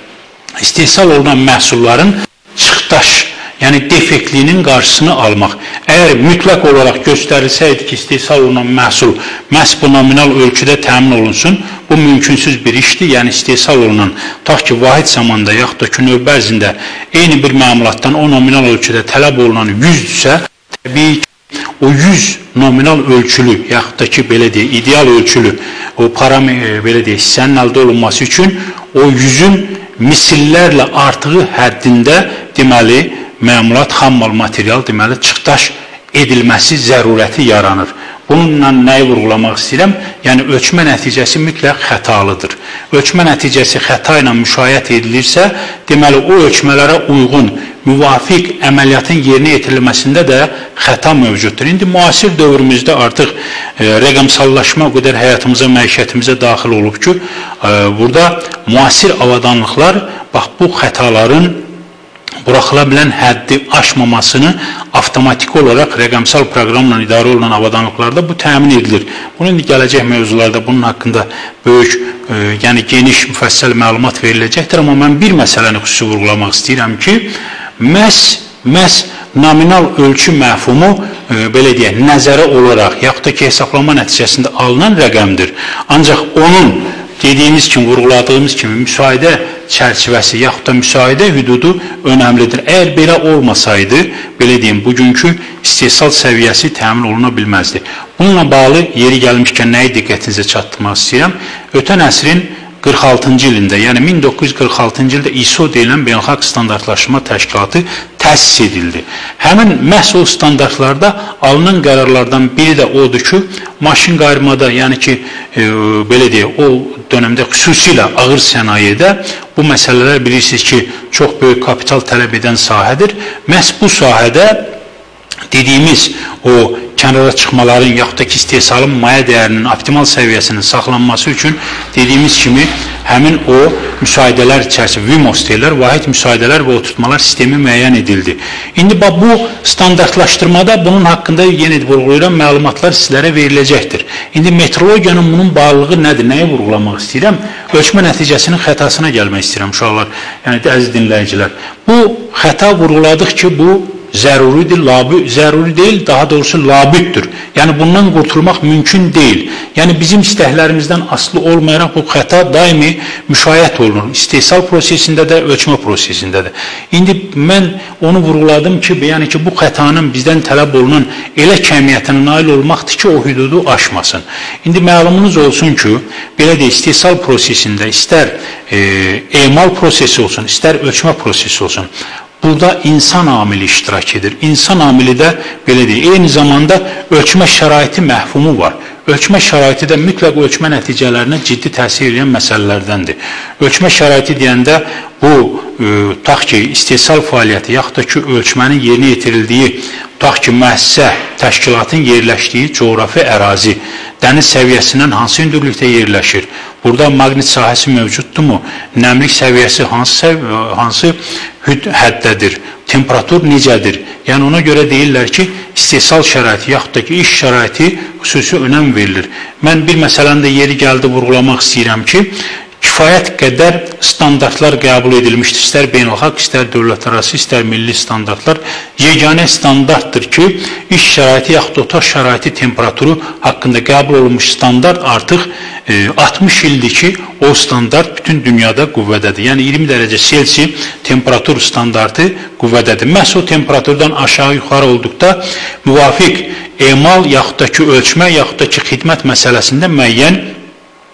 istehsal olunan məhsulların çıxdaş, yəni defektliyinin qarşısını almaq. Əgər mütləq olaraq göstərilsəydi ki, istehsal olunan məhsul məhz bu nominal ölçüdə təmin olunsun, bu mümkünsüz bir işdir. Yəni istehsal olunan, tutaq ki, vahid zamanda yaxud da ki, növbə ərzində eyni bir məmulatdan o nominal ölçüdə tələb olunan yüzdürsə, təbii ki, o yüz nominal ölçülü, yaxud da ki, belə deyək, ideal ölçülü, o parametr, belə deyək, hissənin əldə olunması üçün o yüzün misillərlə artığı həddində deməli, məmulat, xammal material deməli, çıxdaş edilməsi zərurəti yaranır. Bununla nəyi vurğulamaq istəyirəm? Yəni, ölçmə nəticəsi mütləq xətalıdır. Ölçmə nəticəsi xəta ilə müşayiət edilirsə, deməli, o ölçmələrə uyğun, müvafiq əməliyyatın yerinə yetirilməsində də xəta mövcuddur. İndi müasir dövrümüzdə artıq e, rəqəmsallaşma o qədər həyatımıza, məişətimizə daxil olub ki, e, burada müasir avadanlıqlar bax, bu xətaların buraxıla bilən həddi aşmamasını avtomatik olaraq rəqəmsal proqramla idarə olunan avadanlıqlarda bu təmin edilir. Bunu indi gələcək mövzularda bunun haqqında böyük, e, yəni geniş, müfəssəl məlumat veriləcəkdir. Amma mən bir məsələni xüsusi vurğulamaq istəyirəm ki, məhz, məhz nominal ölçü məfhumu, e, belə deyək, nəzərə olaraq, yaxud da ki, hesablama nəticəsində alınan rəqəmdir. Ancaq onun dediyimiz kimi, vurğuladığımız kimi müsahidə çərçivəsi yaxud da müsahidə hüdudu önəmlidir. Əgər belə olmasaydı, belə deyim, bugünkü istehsal səviyyəsi təmin oluna bilməzdi. Bununla bağlı yeri gəlmişkən nəyi diqqətinizə çatdırmaq istəyirəm? Ötən əsrin qırx altıncı ilində, yəni min doqquz yüz qırx altıncı ildə I S O deyilən Beynəlxalq Standartlaşdırma Təşkilatı təsis edildi. Həmin məhz o standartlarda alınan qərarlardan biri də odur ki, maşın qayırmada, yəni ki, e, belə deyək, o dönəmdə xüsusilə ağır sənayedə bu məsələlər bilirsiniz ki, çox böyük kapital tələb edən sahədir. Məhz bu sahədə dediyimiz o kənara çıxmaların, yaxud da ki, istehsalın maya dəyərinin optimal səviyyəsinin saxlanması üçün dediyimiz kimi həmin o müsaidələr içərisində, V I M O S deyirlər, vahid müsaidələr və oturtmalar sistemi müəyyən edildi. İndi bu standartlaşdırmada bunun haqqında yenə vurğulayıram, məlumatlar sizlərə veriləcəkdir. İndi metrologiyanın bunun bağlılığı nədir? Nəyi vurğulamaq istəyirəm? Ölçmə nəticəsinin xətasına gəlmək istəyirəm uşaqlar, yəni əziz dinləyicilər. Bu xəta vurğuladıq ki, bu zəruridir, labü, zəruri deyil, daha doğrusu labüddür. Yəni bundan qurtulmaq mümkün deyil. Yəni bizim istəklərimizdən asılı olmayaraq bu xəta daimi müşayiət olunur. İstehsal prosesində də, ölçmə prosesində də. İndi mən onu vurğuladım ki, yəni ki, bu xətanın bizdən tələb olunan elə kəmiyyətinə nail olmaqdır ki, o hüdudu aşmasın. İndi məlumunuz olsun ki, belə də istehsal prosesində istər e, emal prosesi olsun, istər ölçmə prosesi olsun, burada insan amili iştirak edir. İnsan amili də belə deyil, eyni zamanda ölçmə şəraiti məhfumu var. Ölçmə şəraiti də mütləq ölçmə nəticələrinə ciddi təsir edən məsələlərdəndir. Ölçmə şəraiti deyəndə bu, e, tutaq ki, istehsal fəaliyyəti, yaxud da ki, ölçmənin yerinə yetirildiyi, tutaq ki, müəssisə, təşkilatın yerləşdiyi coğrafi ərazi, dəniz səviyyəsindən hansı hündürlükdə yerləşir? Burada maqnit sahəsi mövcuddurmu? Nəmlik səviyyəsi hansı, hansı həddədir? Temperatur necədir? Yəni ona görə deyirlər ki, istehsal şəraiti, yaxud da ki, iş şəraiti xüsusi önəm verilir. Mən bir məsələni də yeri gəldi vurğulamaq istəyirəm ki, kifayət qədər standartlar qəbul edilmişdir. İstər beynəlxalq, istər dövlət arası, istər milli standartlar. Yeganə standartdır ki, iş şəraiti yaxud da otaq şəraiti temperaturu haqqında qəbul olunmuş standart artıq e, altmış ildir ki, o standart bütün dünyada qüvvədədir. Yəni iyirmi dərəcə Selsi temperatur standartı qüvvədədir. Məhz o temperaturdan aşağı yuxarı olduqda müvafiq emal yaxud da ki, ölçmə yaxud da ki, xidmət məsələsində müəyyən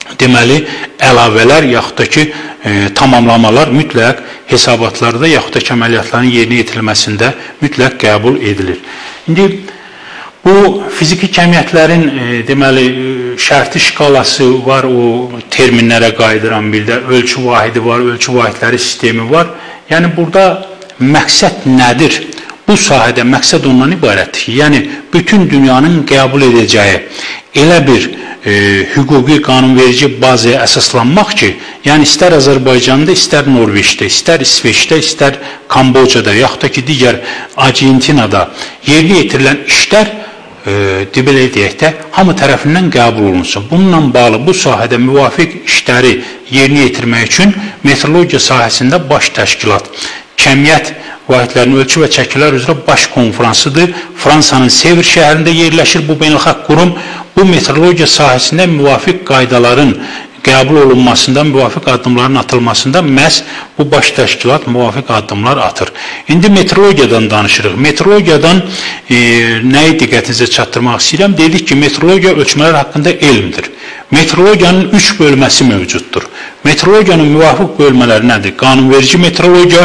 deməli, əlavələr yaxud da ki, e, tamamlamalar mütləq hesabatlarda yaxud da ki, əməliyyatların yerinə yetirilməsində mütləq qəbul edilir. İndi bu fiziki kəmiyyətlərin e, deməli, şərti şkalası var, o terminlərə qayıdıran bir də ölçü vahidi var, ölçü vahidləri sistemi var. Yəni, burada məqsəd nədir? Bu sahədə məqsəd ondan ibarətdir ki, yəni bütün dünyanın qəbul edəcəyi elə bir e, hüquqi qanunverici bazaya əsaslanmaq ki, yəni istər Azərbaycanda, istər Norveçdə, istər İsveçdə, istər Kambodjada, yaxud da ki, digər Argentinada yerinə yetirilən işlər e, belə deyək də, hamı tərəfindən qəbul olunsun. Bununla bağlı bu sahədə müvafiq işləri yerinə yetirmək üçün metrologiya sahəsində baş təşkilat, kəmiyyət vahidlərin ölçü və çəkilər üzrə baş konferansıdır. Fransanın Sevr şəhərində yerləşir bu beynəlxalq qurum. Bu metrologiya sahəsində müvafiq qaydaların qəbul olunmasında, müvafiq addımların atılmasında məhz bu baş təşkilat müvafiq addımlar atır. İndi metrologiyadan danışırıq. Metrologiyadan e, nəyi diqqətinizə çatdırmaq istəyirəm? Dedik ki, metrologiya ölçmələr haqqında elmdir. Metrologiyanın üç bölməsi mövcuddur. Metrologiyanın müvafiq bölmələri nədir? Qanunverici metrologiya,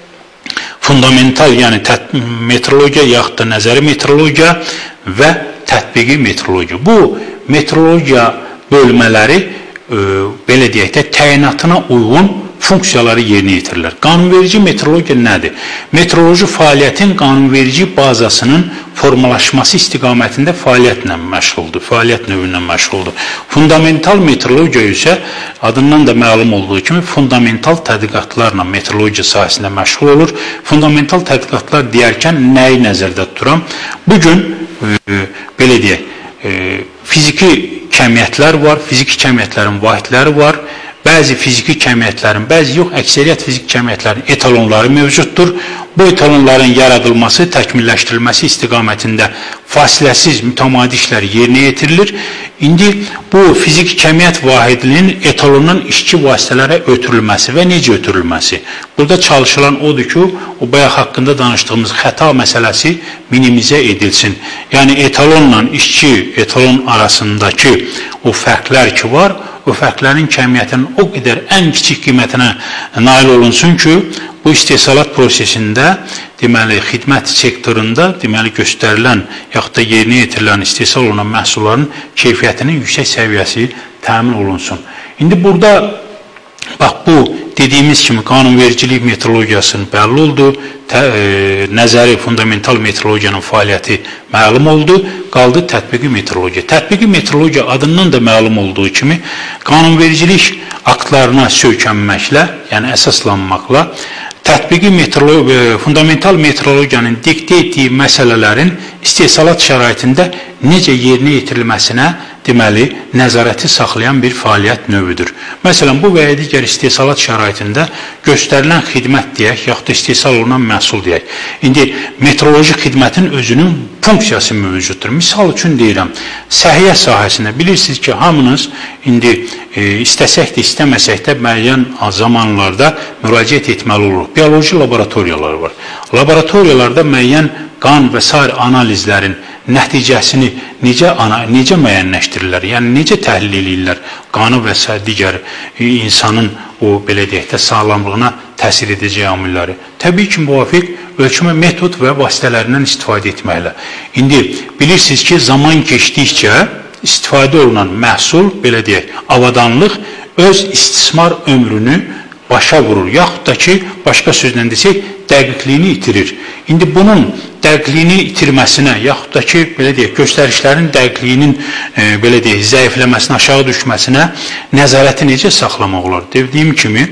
fundamental, yəni metrologiya yaxud da nəzəri metrologiya və tətbiqi metrologiya. Bu metrologiya bölmələri e, belə deyək də təyinatına uyğun funksiyaları yerinə yetirirlər. Qanunverici metrologiya nədir? Metroloji fəaliyyətin qanunverici bazasının formalaşması istiqamətində fəaliyyətlə məşğuldur, fəaliyyət növündən məşğuldur. Fundamental metrologiya isə adından da məlum olduğu kimi fundamental tədqiqatlarla metrologiya sahəsində məşğul olur. Fundamental tədqiqatlar deyərkən nəyi nəzərdə tuturam? Bugün e, belə deyək, e, fiziki kəmiyyətlər var, fiziki kəmiyyətlərin vahidləri var. Bəzi fiziki kəmiyyətlərin, bəzi yox, əksəriyyət fiziki kəmiyyətlərin etalonları mövcuddur. Bu etalonların yaradılması, təkmilləşdirilməsi istiqamətində fasiləsiz mütəmadi işlər yerinə yetirilir. İndi bu fiziki kəmiyyət vahidinin etalonun işçi vasitələrə ötürülməsi və necə ötürülməsi. Burada çalışılan odur ki, o bayaq haqqında danışdığımız xəta məsələsi minimizə edilsin. Yəni etalonla işçi, etalon arasındakı o fərqlər ki var, o fərqlərin kəmiyyətinin o qədər ən kiçik qiymətinə nail olunsun ki, bu istehsalat prosesində, deməli, xidmət sektorunda, deməli, göstərilən, yaxud da yerinə yetirilən istehsal olunan məhsulların keyfiyyətinin yüksək səviyyəsi təmin olunsun. İndi burada, bax, bu dediyimiz kimi qanunvericilik metrologiyasının bəlli oldu, tə, e, nəzəri fundamental metrologiyanın fəaliyyəti məlum oldu, qaldı tətbiqi metrologiya. Tətbiqi metrologiya adından da məlum olduğu kimi qanunvericilik aktlarına söykənməklə, yəni əsaslanmaqla, tətbiqi metrologiya, fundamental metrologiyanın diktə etdiyi məsələlərin istehsalat şəraitində necə yerinə yetirilməsinə, deməli, nəzarəti saxlayan bir fəaliyyət növüdür. Məsələn, bu və ya digər istehsalat şəraitində göstərilən xidmət deyək, yaxud da istehsal olunan məhsul deyək. İndi metroloji xidmətin özünün funksiyası mövcuddur. Misal üçün deyirəm, səhiyyə sahəsində bilirsiniz ki, hamınız indi e, istəsək də, istəməsək də müəyyən zamanlarda müraciət etməli olur. Bioloji laboratoriyalar var. Laboratoriyalarda müəyyən qan və sair analizlərin nəticəsini necə, ana, necə müəyyənləşdirirlər, yəni necə təhlil edirlər qanı və s. digər insanın o, belə deyək də, sağlamlığına təsir edəcək amilləri. Təbii ki, müvafiq ölçmə metod və vasitələrindən istifadə etməklə. İndi bilirsiniz ki, zaman keçdikcə istifadə olunan məhsul, belə deyək, avadanlıq öz istismar ömrünü başa vurur, yaxud da ki, başqa sözlə desək, dəqiqliyini itirir. İndi bunun dəqiqliyini itirməsinə, yaxud da ki, belə deyək, göstərişlərin dəqiqliyinin e, belə deyək, zəifləməsinə, aşağı düşməsinə nəzarəti necə saxlamaq olar? Dediyim kimi,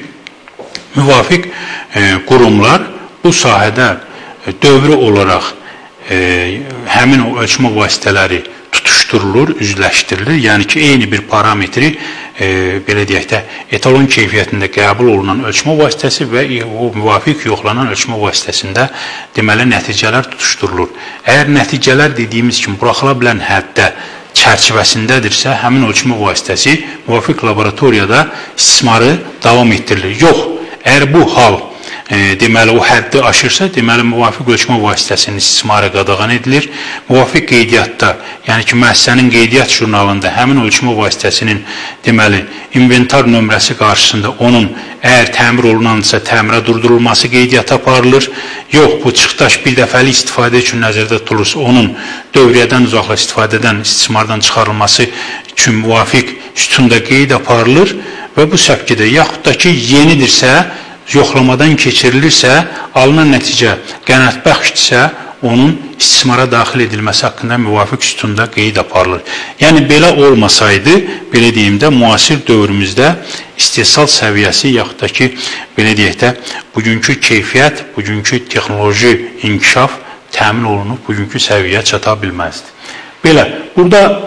müvafiq e, qurumlar bu sahədə e, dövrü olaraq e, həmin o ölçmə vasitələri tutuşdurulur, üzləşdirilir. Yəni ki, eyni bir parametri e, belə deyək də, etalon keyfiyyətində qəbul olunan ölçmə vasitəsi və o müvafiq yoxlanan ölçmə vasitəsində deməli nəticələr tutuşdurulur. Əgər nəticələr dediyimiz kimi buraxıla bilən həddə çərçivəsindədirsə, həmin ölçmə vasitəsi müvafiq laboratoriyada istismarı davam etdirilir. Yox, əgər bu hal e, deməli o həddi aşırsa, deməli müvafiq ölçmə vasitəsinin istismarı qadağan edilir. Müvafiq qeydiyyatda, yəni ki, müəssisənin qeydiyyat jurnalında həmin ölçmə vasitəsinin deməli inventar nömrəsi qarşısında onun əgər təmir olunansa təmirə durdurulması qeydiyyata aparılır. Yox, bu çıxdaş bir dəfəlik istifadə üçün nəzərdə tutulursa, onun dövriyyədən uzaqla istifadədən, istismardan çıxarılması üçün müvafiq sütunda qeyd aparılır və bu səpkidə yaxud da ki, yenidirsə, yoxlamadan keçirilirsə, alınan nəticə qənaətbəxşdirsə, onun istismara daxil edilməsi haqqında müvafiq sütunda qeyd aparılır. Yəni, belə olmasaydı, belə deyim də, müasir dövrümüzdə istehsal səviyyəsi, yaxud da ki, belə deyək də, bugünkü keyfiyyət, bugünkü texnoloji inkişaf təmin olunub, bugünkü səviyyə çata bilməzdir. Belə, burada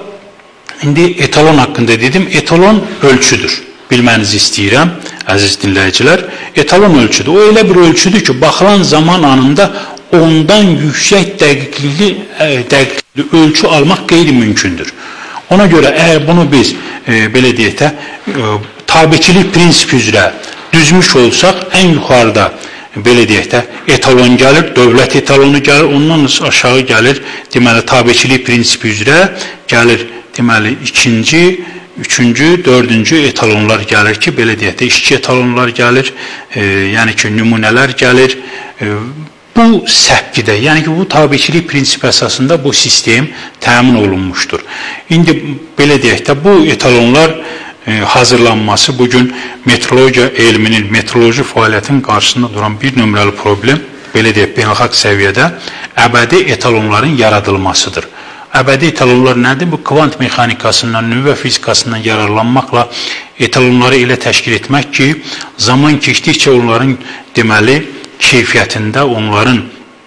indi etalon haqqında dedim, etalon ölçüdür. Bilmənizi istəyirəm, əziz dinləyicilər. Etalon ölçüdür. O elə bir ölçüdür ki, baxılan zaman anında ondan yüksək dəqiqlikli, dəqiqlikli ölçü almaq qeyri-mümkündür. Ona görə, əgər bunu biz, e, belə deyək də, e, tabiçilik prinsipi üzrə düzmüş olsaq, ən yuxarıda, belə deyək də, etalon gəlir, dövlət etalonu gəlir, ondan aşağı gəlir, deməli, tabiçilik prinsipi üzrə gəlir, deməli, ikinci, üçüncü, dördüncü etalonlar gəlir ki, belə deyək də, işçi etalonlar gəlir, e, yəni ki, nümunələr gəlir. E, bu səpkidə, yəni ki, bu tabiçilik prinsipi əsasında bu sistem təmin olunmuşdur. İndi, belə deyək də, bu etalonlar e, hazırlanması bugün metrologiya elminin, metroloji fəaliyyətin qarşısında duran bir nömrəli problem, belə deyək, beynəlxalq səviyyədə əbədi etalonların yaradılmasıdır. Əbədi etalonlar nədir? Bu, kvant mexanikasından, nüvə fizikasından yararlanmaqla etalonları elə təşkil etmək ki, zaman keçdikcə onların deməli keyfiyyətində, onların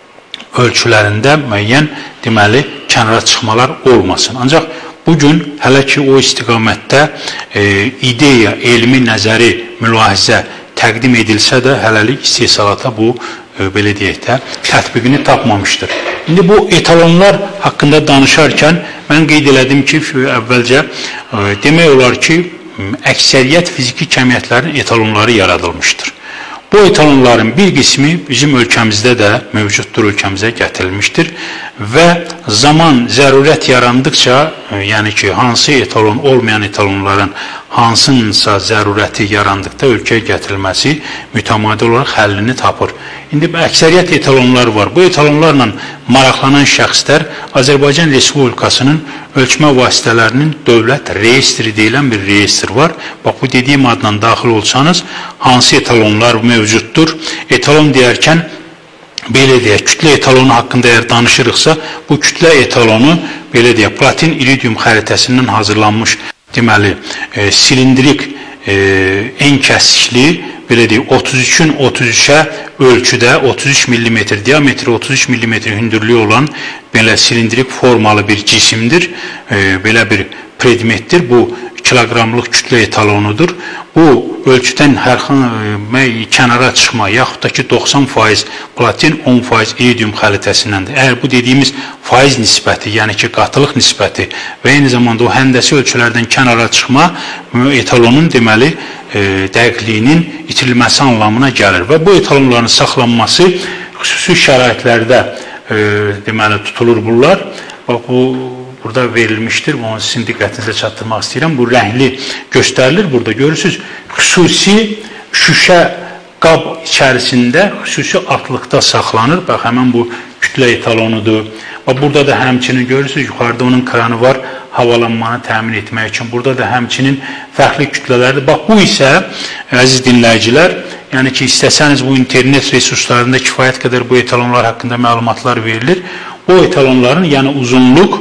ölçülərində müəyyən deməli kənara çıxmalar olmasın. Ancaq bugün hələ ki o istiqamətdə e, ideya, elmi, nəzəri, mülahizə təqdim edilsə də hələlik istehsalata bu e, belə deyək də tətbiqini tapmamışdır. İndi bu etalonlar haqqında danışarkən mən qeyd elədim ki, əvvəlcə e, demək olar ki, əksəriyyət fiziki kəmiyyətlərin etalonları yaradılmışdır. Bu etalonların bir qismi bizim ölkəmizdə də mövcuddur, ölkəmizə gətirilmişdir və zaman, zərurət yarandıqca, yəni ki, hansı etalon olmayan etalonların hansınsa zərurəti yarandıqda ölkəyə gətirilməsi mütəmadi olaraq həllini tapır. İndi əksəriyyət etalonlar var. Bu etalonlarla maraqlanan şəxslər Azərbaycan Respublikasının ölçmə vasitələrinin dövlət reyestri deyilən bir reyestr var. Bax, bu dediyim adla daxil olsanız, hansı etalonlar mövcuddur? Etalon deyərkən, belə deyək, kütlə etalonu haqqında əgər danışırıqsa, bu kütlə etalonu, belə deyək, platin iridium xəritəsindən hazırlanmış, deməli, e, silindrik e, en kəsikli, belə deyək, otuz üçün otuz üçə ölçüdə otuz üç millimetr, diametri otuz üç millimetr hündürlüyü olan belə silindrik formalı bir cisimdir, e, belə bir predmetdir. Bu, kiloqramlıq kütlə etalonudur. Bu, ölçüdən hər kənara çıxma, yaxud da ki, doxsan faiz platin, on faiz iridium xəritəsindəndir. Əgər bu dediyimiz faiz nisbəti, yəni ki, qatılıq nisbəti və eyni zamanda o həndəsi ölçülərdən kənara çıxma etalonun deməli e, dəqiqliyinin itirilməsi anlamına gəlir və bu etalonların saxlanması xüsusi şəraitlərdə e, deməli tutulur bunlar. Bax, bu burada verilmişdir, onu sizin diqqətinizə çatdırmaq istəyirəm. Bu rəngli göstərilir, burada görürsünüz. Xüsusi şüşə qab içərisində, xüsusi atlıqda saxlanır. Bax, həmən bu kütlə etalonudur. Bax, burada da həmçinin görürsünüz, yuxarıda onun kranı var, havalanmanı təmin etmək üçün. Burada da həmçinin fərqli kütlələrdir. Bax, bu isə, əziz dinləyicilər, yəni ki, istəsəniz bu internet resurslarında kifayət qədər bu etalonlar haqqında məlumatlar verilir. O etalonların, yəni uzunluq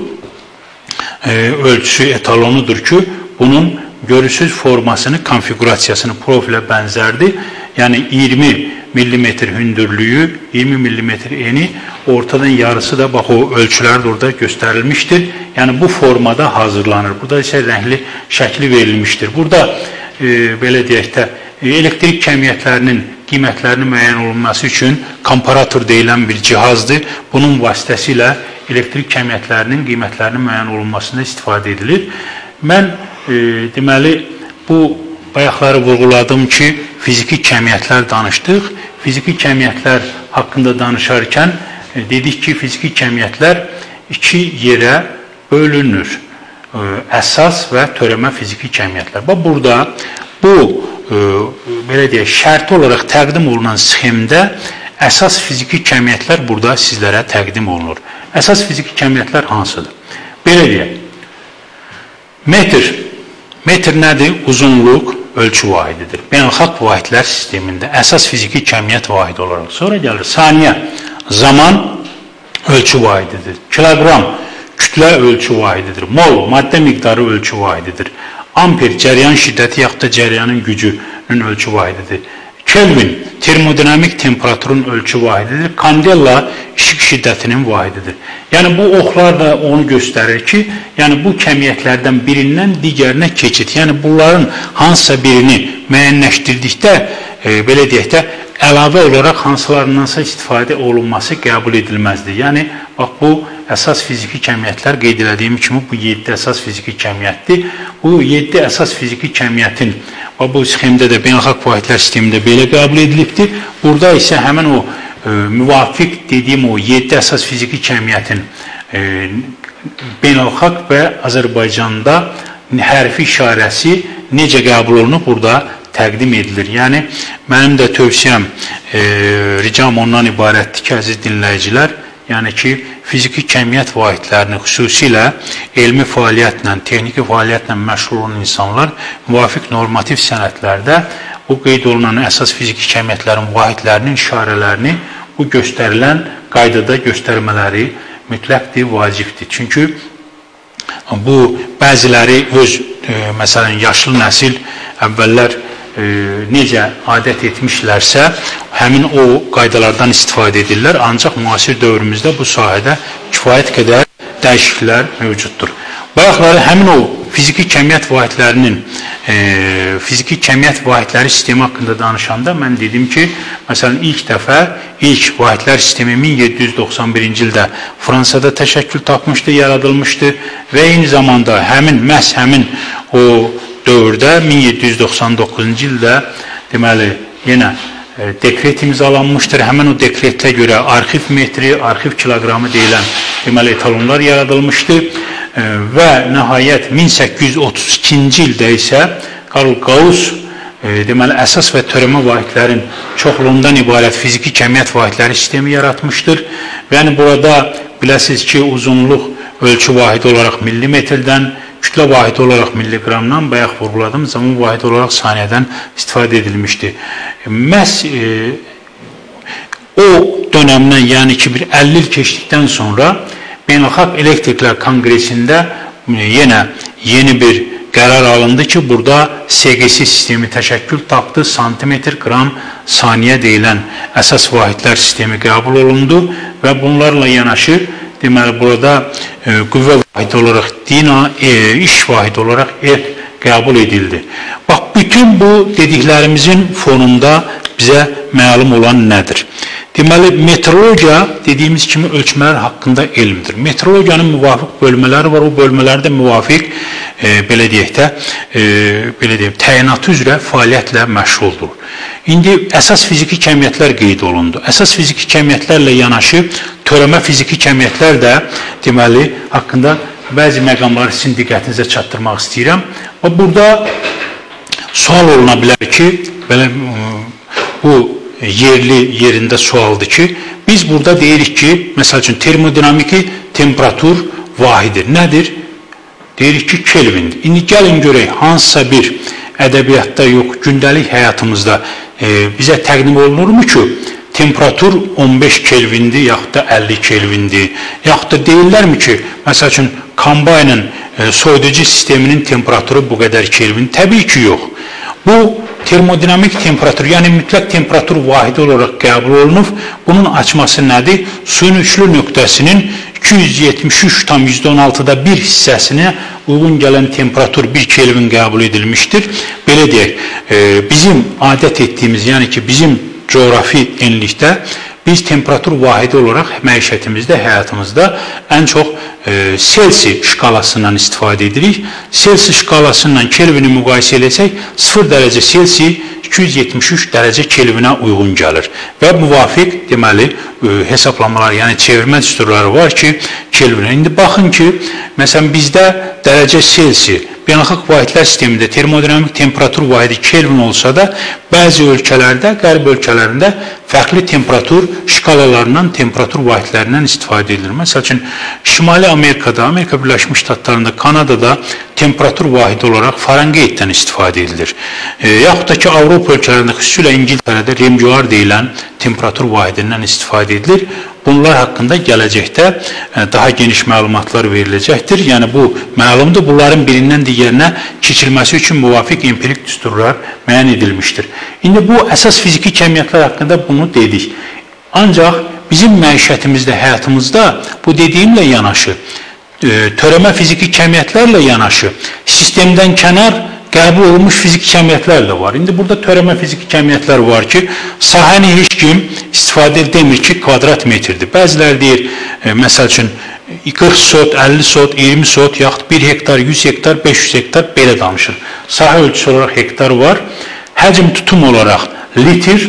ölçüsü etalonudur ki, bunun görürsüz formasını, konfigurasiyasını profilə bənzərdir. Yəni iyirmi millimetr hündürlüyü, iyirmi millimetr eni, ortadan yarısı da bax o ölçülər orada göstərilmişdir. Yəni bu formada hazırlanır. Burada isə rəngli şəkli verilmişdir. Burada e, belə deyək də elektrik kəmiyyətlərinin qiymətlərinin müəyyən olunması üçün komparator deyilən bir cihazdır. Bunun vasitəsilə elektrik kəmiyyətlərinin qiymətlərinin müəyyən olunmasında istifadə edilir. Mən e, deməli bu bayaqları vurğuladım ki, fiziki kəmiyyətlər danışdıq. Fiziki kəmiyyətlər haqqında danışarkən e, dedik ki, fiziki kəmiyyətlər iki yerə bölünür. E, əsas və törəmə fiziki kəmiyyətlər. Bax, burada bu e, belə deyək, şərti olaraq təqdim olunan sxemdə əsas fiziki kəmiyyətlər burada sizlərə təqdim olunur. Əsas fiziki kəmiyyətlər hansıdır? Belə deyək, metr. Metr nədir? Uzunluq ölçü vahididir. Beynəlxalq vahidlər sistemində əsas fiziki kəmiyyət vahidi olaraq. Sonra gəlir saniyə, zaman ölçü vahididir. Kiloqram kütlə ölçü vahididir. Mol maddə miqdarı ölçü vahididir. Amper cəryan şiddəti yaxud da cəryanın gücünün ölçü vahididir. Kelvin termodinamik temperaturun ölçü vahididir. Kandela işıq şiddətinin vahididir. Yəni bu oxlar da onu göstərir ki, yəni bu kəmiyyətlərdən birindən digərinə keçid. Yəni bunların hansısa birini müəyyənləşdirdikdə, e, belə deyək də, əlavə olaraq hansılarındansa istifadə olunması qəbul edilməzdir. Yəni bax bu əsas fiziki kəmiyyətlər qeyd etdiyim kimi bu yeddi əsas fiziki kəmiyyətdir. Bu yeddi əsas fiziki kəmiyyətin bu sxemdə də beynəlxalq vahidlər sistemində belə qəbul edilibdir. Burada isə həmin o e, müvafiq dediyim o yeddi əsas fiziki kəmiyyətin e, beynəlxalq və Azərbaycanda hərfi işarəsi necə qəbul olunub burada təqdim edilir. Yəni mənim də tövsiyəm, e, ricam ondan ibarətdir ki, əziz dinləyicilər, yəni ki, fiziki kəmiyyət vahidlərini xüsusilə elmi fəaliyyətlə, texniki fəaliyyətlə məşğul olan insanlar müvafiq normativ sənədlərdə bu qeyd olunan əsas fiziki kəmiyyətlərin vahidlərinin işarələrini bu göstərilən qaydada göstərmələri mütləqdir, vacibdir. Çünki bu bəziləri öz, e, məsələn, yaşlı nəsil əvvəllər E, necə adət etmişlərsə, həmin o qaydalardan istifadə edirlər. Ancaq müasir dövrümüzdə bu sahədə kifayət qədər dəyişikliklər mövcuddur. Bayaqları həmin o fiziki kəmiyyət vahidlərinin, e, fiziki kəmiyyət vahidləri sistemi haqqında danışanda mən dedim ki, məsələn, ilk dəfə, ilk vahidlər sistemi min yeddi yüz doxsan birinci ildə Fransada təşəkkül tapmışdı, yaradılmışdı və eyni zamanda həmin, məhz həmin o dövrdə min yeddi yüz doxsan doqquzuncu ildə deməli yenə e, dekret imzalanmışdır. Həmin o dekretə görə arxiv metri, arxiv kiloqramı deyilən deməli etalonlar yaradılmışdır e, və nəhayət min səkkiz yüz otuz ikinci ildə isə Karl Gauss e, deməli əsas və törəmə vahidlərin çoxluğundan ibarət fiziki kəmiyyət vahidləri sistemi yaratmışdır. Və yəni burada biləsiniz ki, uzunluq ölçü vahidi olaraq millimetrdən, kütlə vahidi olaraq milliqramdan, bayaq vurğuladım, zaman vahidi olaraq saniyədən istifadə edilmişdir. Məhz e, o dönəmdən, yəni ki, bir əlli il keçdikdən sonra Beynəlxalq Elektriklər Konqresində e, yenə yeni bir qərar alındı ki, burada S G S sistemi təşəkkül tapdı, santimetr, qram, saniyə deyilən əsas vahidlər sistemi qəbul olundu və bunlarla yanaşı deməli, burada e, qüvvə vahidi olaraq dina, e, iş vahidi olaraq E qəbul edildi. Bax, bütün bu dediklərimizin fonunda bizə məlum olan nədir? Deməli, metrologiya dediyimiz kimi ölçmələr haqqında elmdir. Metrologiyanın müvafiq bölmələri var, o bölmələrdə müvafiq, e, belə deyək də, e, belə deyək, təyinatı üzrə fəaliyyətlə məşğuldur. İndi əsas fiziki kəmiyyətlər qeyd olundu. Əsas fiziki kəmiyyətlərlə yanaşı törəmə fiziki kəmiyyətlər də deməli haqqında bəzi məqamları sizin diqqətinizə çatdırmaq istəyirəm. Və burada sual oluna bilər ki, belə bu yerli yerində sualdır ki, biz burada deyirik ki, məsəl üçün termodinamiki temperatur vahidir. Nədir? Deyirik ki, Kelvindir. İndi gəlin görək, hansısa bir ədəbiyyatda yox, gündəlik həyatımızda e, bizə təqdim olunurmu ki, temperatur on beş Kelvindir, yaxud da əlli Kelvindir, yaxud da deyirlərmi ki, məsəl üçün, kombaynın e, soyuducu sisteminin temperaturu bu qədər Kelvin? Təbii ki, yox. Bu, termodinamik temperatur, yəni mütləq temperatur vahidi olaraq qəbul olunub. Bunun açması nədir? Suyun üçlü nöqtəsinin iki yüz yetmiş üç tam yüzdə on altıda bir hissəsinə uyğun gələn temperatur bir Kelvin qəbul edilmişdir. Belə deyək, e, bizim adət etdiyimiz, yəni ki, bizim coğrafi enlikdə biz temperatur vahidi olaraq məişətimizdə, həyatımızda ən çox e, Selsi şkalasından istifadə edirik. Selsi şkalasından Kelvini müqayisə etsək, sıfır dərəcə Selsi iki yüz yetmiş üç dərəcə Kelvinə uyğun gəlir və müvafiq deməli e, hesablamalar, yəni çevirmə düsturları var ki, Kelvinə. İndi baxın ki, məsələn bizdə dərəcə Selsi beynəlxalq vahidlər sistemində termodinamik temperatur vahidi Kelvin olsa da, bəzi ölkələrdə, qərb ölkələrində fərqli temperatur şkalalarından, temperatur vahidlərindən istifadə edilir. Məsəl üçün, Şimali Amerikada, Amerika Birləşmiş Ştatlarında, Kanadada temperatur vahidi olaraq Fahrenheitdən istifadə edilir. E, yaxud da ki, Avropa ölkələrində, xüsusilə İngiltərədə remcuar deyilən temperatur vahidindən istifadə edilir. Bunlar haqqında gələcəkdə daha geniş məlumatlar veriləcəkdir. Yəni, bu məlumdur, bunların birindən digərinə keçilməsi üçün müvafiq empirik düsturlar müəyyən edilmişdir. İndi bu, əsas fiziki kəmiyyətlər haqqında bunu dedik. Ancaq bizim məişətimizdə, həyatımızda bu dediyimlə yanaşı, törəmə fiziki kəmiyyətlərlə yanaşı, sistemdən kənar qəbul olunmuş fiziki kəmiyyətlər də var. İndi burada törəmə fiziki kəmiyyətlər var ki, sahəni heç kim istifadə demir ki, kvadrat metrdir. Bəziləri deyir, e, məsəl üçün, qırx sot, əlli sot, iyirmi sot, yaxud bir hektar, yüz hektar, beş yüz hektar belə danışır. Sahə ölçüsü olaraq hektar var. Həcm tutum olaraq litr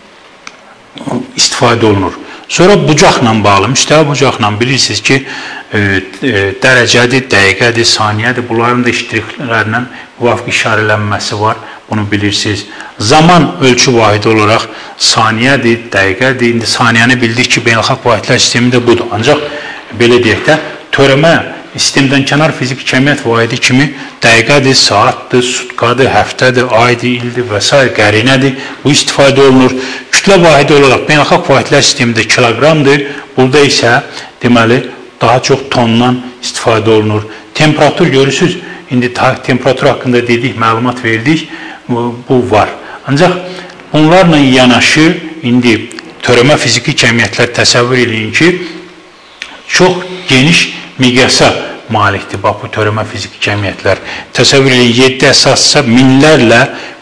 istifadə olunur. Sonra bucaqla bağlı, müstəvi bucaqla bilirsiniz ki, e, e, dərəcədir, dəqiqədir, saniyədir. Bunların da iştiriklərlə müvafiq işarələnməsi var, bunu bilirsiniz. Zaman ölçü vahidi olaraq saniyədir, dəqiqədir. İndi saniyəni bildik ki, beynəlxalq vahidlər sistemində budur. Ancaq belə deyək də, törəmə sistemdən kənar fiziki kəmiyyət vahidi kimi dəqiqədir, saatdır, sutkadır, həftədir, aydır, ildir və s. qərinədir. Bu istifadə olunur. Kütlə vahidi olaraq beynəlxalq vahidlər sistemində kiloqramdır. Burada isə deməli daha çox tondan istifadə olunur. Temperatur görürsünüz. İndi temperatur haqqında dedik, məlumat verdik. Bu, bu var. Ancaq bunlarla yanaşı indi törəmə fiziki kəmiyyətlər təsəvvür edin ki, çox geniş miqyasa malikdir. Bax, bu törəmə fiziki kəmiyyətlər. Təsəvvür edin, yeddi əsassa minlərlə,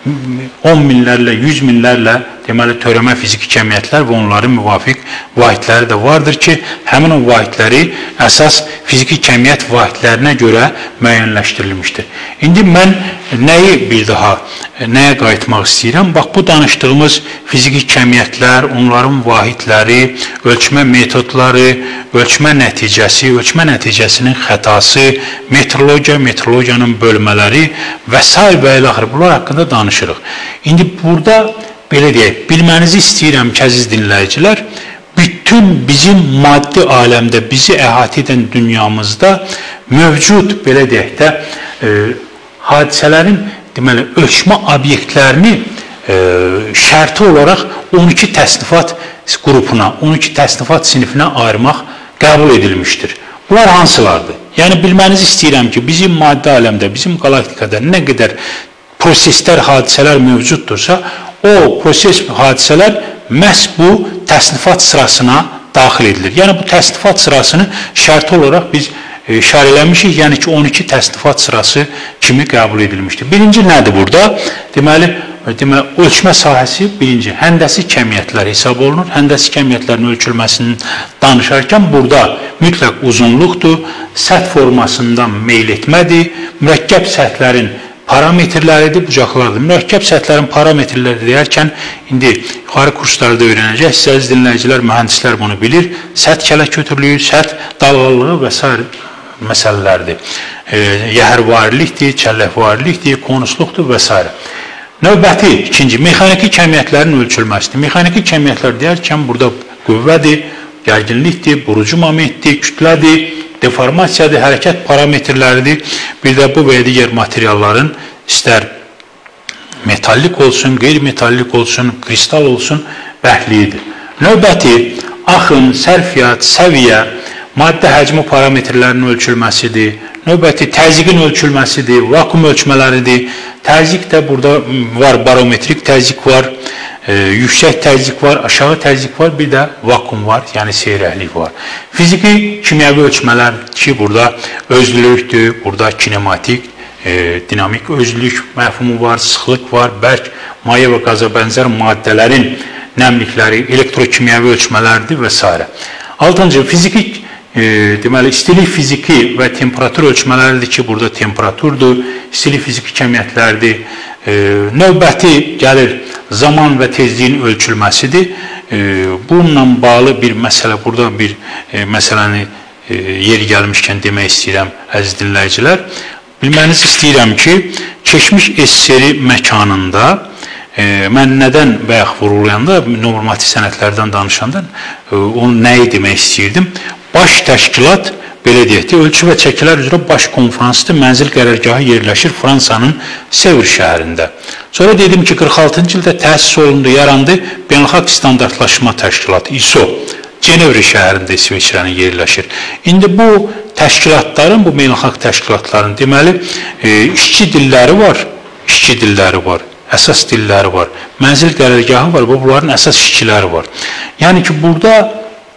on minlərlə, yüz minlərlə deməli törəmə fiziki kəmiyyətlər və onların müvafiq vahidləri də vardır ki, həmin o vahidləri əsas fiziki kəmiyyət vahidlərinə görə müəyyənləşdirilmişdir. İndi mən nəyi bir daha, nəyə qayıtmaq istəyirəm? Bax, bu danışdığımız fiziki kəmiyyətlər, onların vahidləri, ölçmə metodları, ölçmə nəticəsi, ölçmə nəticəsinin xətası, metrologiya, metrologiyanın bölmələri və s. və ilə axır, bunlar haqqında danışırıq. İndi burada belə deyək, bilmənizi istəyirəm ki, əziz dinləyicilər, bütün bizim maddi aləmdə, bizi əhatə edən dünyamızda mövcud, belə deyək də, e, hadisələrin deməli, ölçmə obyektlərini e, şərti olaraq on iki təsnifat qrupuna, on iki təsnifat sinifinə ayırmaq qəbul edilmişdir. Bunlar hansılardır? Yəni, bilmənizi istəyirəm ki, bizim maddi aləmdə, bizim qalaktikada nə qədər proseslər, hadisələr mövcuddursa, o proses hadisələr məhz bu təsnifat sırasına daxil edilir. Yəni, bu təsnifat sırasını şərti olaraq biz işarələmişik, yəni ki, on iki təsnifat sırası kimi qəbul edilmişdir. Birinci nədir burada? Deməli, deməli, ölçmə sahəsi birinci, həndəsi kəmiyyətlər hesab olunur. Həndəsi kəmiyyətlərin ölçülməsini danışarkən burada mütləq uzunluqdur, səth formasından meyl etmədir, mürəkkəb səthlərin parametrləridir, bucaqlardır. Mürəkkəb səthlərin parametrləri deyərkən, indi yuxarı kurslarda öyrənəcək, siz dinləyicilər, mühəndislər bunu bilir. Səth kələk götürülüyü, səth dalğalığı və s. məsələlərdir. E, yəhərvarilikdir, çəlləkvarilikdir, konusluqdur və s. Növbəti, ikinci, mexaniki kəmiyyətlərin ölçülməsidir. Mexaniki kəmiyyətlər deyərkən, burada qüvvədir, gərginlikdir, burucu momentdir, kütlədir, deformasiyadır, hərəkət parametrləridir. Bir də bu və digər materialların istər metallik olsun, qeyri-metallik olsun, kristal olsun, bəhliyidir. Növbəti, axın, sərfiyyat, səviyyə, maddə həcmi parametrlərinin ölçülməsidir. Növbəti, təzyiqin ölçülməsidir, vakum ölçmələridir. Təzyiq də burada var, barometrik təzyiq var, e, yüksək təzyiq var, aşağı təzyiq var, bir də vakum var, yəni seyrəklik var. Fiziki, kimyəvi ölçmələr ki, burada özlülükdür, burada kinematik, e, dinamik özlülük məfhumu var, sıxlıq var, bərk, maye və qaza bənzər maddələrin nəmlikləri, elektrokimyəvi ölçmələrdir və s. Altıncı, fiziki, e, deməli, istilik fiziki və temperatur ölçmələridir ki, burada temperaturdur, istilik fiziki kəmiyyətlərdir. E, növbəti gəlir zaman və tezliyin ölçülməsidir. E, bununla bağlı bir məsələ, burada bir e, məsələni e, yeri gəlmişkən demək istəyirəm, əziz dinləyicilər. Bilməniz istəyirəm ki, keçmiş S S R məkanında e, mən nədən bayaq vurğulayanda, normativ sənədlərdən danışanda e, onu nəyi demək istəyirdim? Baş təşkilat, belə deyək ki, ölçü və çəkilər üzrə baş konferansdır, mənzil qərargahı yerləşir Fransanın Sevr şəhərində. Sonra dedim ki, qırx altıncı ildə təsis olundu, yarandı Beynəlxalq Standartlaşma Təşkilatı, İ S O, Cenevre şəhərində İsveçrənin yerləşir. İndi bu təşkilatların, bu beynəlxalq təşkilatların deməli, e, işçi dilləri var, işçi dilləri var, əsas dilləri var, mənzil qərargahı var, bunların əsas işçiləri var. Yəni ki, burada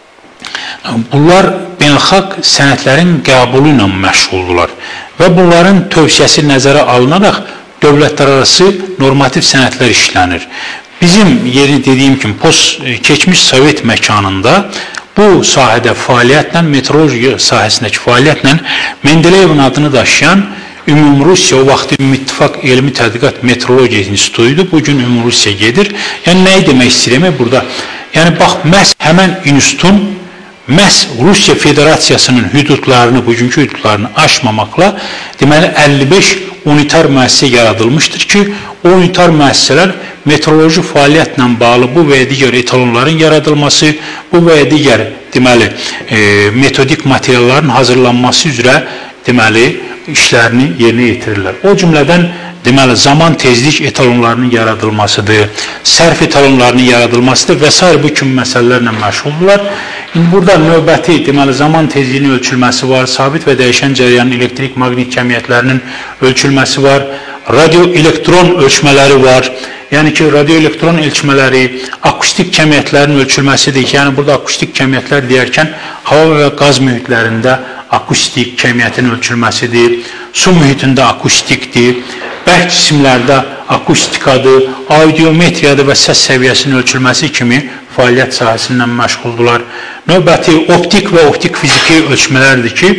bunlar beynəlxalq sənədlərin qəbulu ilə məşğuldurlar və bunların tövsiyəsi nəzərə alınaraq dövlətlərarası normativ sənədlər işlənir. Bizim yeri dediyim kimi post keçmiş Sovet məkanında bu sahədə fəaliyyətlə, meteorologiya sahəsindəki fəaliyyətlə Mendeleyevin adını daşıyan Ümumrusiya, o vaxtı Ümumİttifaq Elmi Tədqiqat Meteorologiya İnstitutu, bugün Ümumrusiya gedir. Yəni, nəyi demək istəyirəm burada? Yəni, bax, məhz həmən institutun məhz Rusiya Federasiyasının hüdudlarını, bugünkü hüdudlarını aşmamaqla deməli əlli beş unitar müəssisə yaradılmışdır ki, o unitar müəssisələr meteoroloji fəaliyyətlə bağlı bu və digər etalonların yaradılması, bu və digər deməli e, metodik materialların hazırlanması üzrə deməli işlərini yerinə yetirirlər. O cümlədən deməli zaman tezlik etalonlarının yaradılmasıdır, sərf etalonlarının yaradılmasıdır və s. bu kimi məsələlərlə məşğuldurlar. İndi burada növbəti deməli zaman tezliyinin ölçülməsi var, sabit və dəyişən cəryanın elektrik maqnit kəmiyyətlərinin ölçülməsi var, radioelektron ölçmələri var. Yəni ki, radioelektron ölçmələri, akustik kəmiyyətlərin ölçülməsidir. Yəni burada akustik kəmiyyətlər deyərkən hava və qaz mühitlərində akustik kəmiyyətin ölçülməsidir, su mühitində akustikdir, bərk cisimlərdə akustikadır, audiometriyadır və səs səviyyəsinin ölçülməsi kimi fəaliyyət sahəsindən məşğuldurlar. Növbəti optik və optik fiziki ölçmələrdir ki,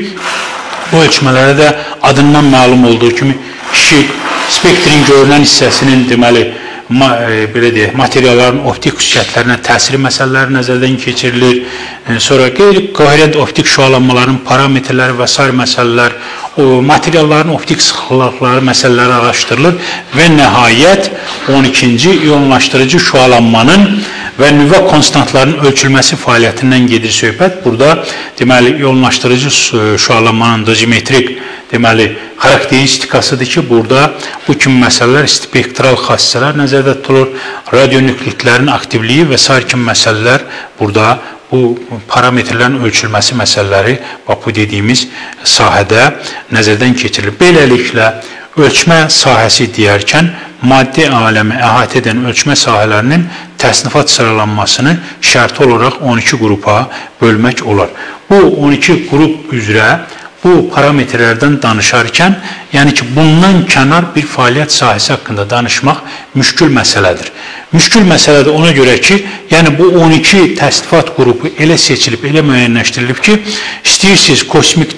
bu ölçmələrə də adından məlum olduğu kimi işıq, spektrin görünən hissəsinin deməli Ma, e, belə deyək, materialların optik xüsusiyyətlərinə təsiri məsələləri nəzərdən keçirilir. E, sonra qeyri-koherent optik şüalanmaların parametrləri və s. məsələlər, o, materialların optik sıxlıqları məsələləri araşdırılır və nəhayət on ikinci iyonlaşdırıcı şüalanmanın və nüvə konstantlarının ölçülməsi fəaliyyətindən gedir söhbət. Burada deməli iyonlaşdırıcı şüalanmanın dozimetrik deməli xarakteristikasıdır ki, burada bu kimi məsələlər, spektral xassələr nəzərdə tutulur, radionüklitlərin aktivliyi və s. kimi məsələlər burada bu parametrlərin ölçülməsi məsələləri bu dediyimiz sahədə nəzərdən keçirilir. Beləliklə, ölçmə sahəsi deyərkən maddi aləmi əhatə edən ölçmə sahələrinin təsnifat sıralanmasını şərti olaraq on iki qrupa bölmək olar. Bu on iki qrup üzrə bu parametrlərdən danışarkən, yəni ki, bundan kənar bir fəaliyyət sahəsi haqqında danışmaq müşkül məsələdir. Müşkül məsələdir ona görə ki, yəni bu on iki təsnifat qrupu elə seçilib, elə müəyyənləşdirilib ki, istəyirsiniz kosmik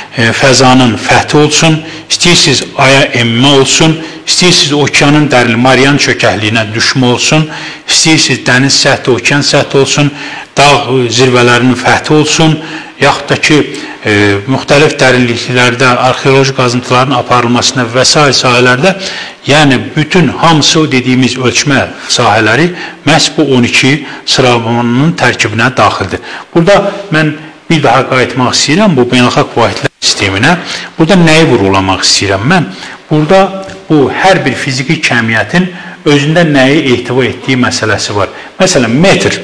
fəzanın fəthi olsun, istəyirsiniz aya emmə olsun, istəyirsiniz okeanın dərinliyi, Marian çökəkliyinə düşmə olsun, istəyirsiniz dəniz səthi, okean səthi olsun, dağ zirvələrinin fəthi olsun, yaxud da ki, e, müxtəlif dərinliklərdə arxeoloji qazıntıların aparılmasına və s. sahələrdə, yəni bütün hamısı dediyimiz ölçmə sahələri məhz bu on iki sıralamanın tərkibinə daxildir. Burada mən bir daha qayıtmaq istəyirəm bu beynəlxalq vahidlər sisteminə. Burada nəyi vurğulamaq istəyirəm mən? Burada bu hər bir fiziki kəmiyyətin özündə nəyi ehtiva etdiyi məsələsi var. Məsələn, metr.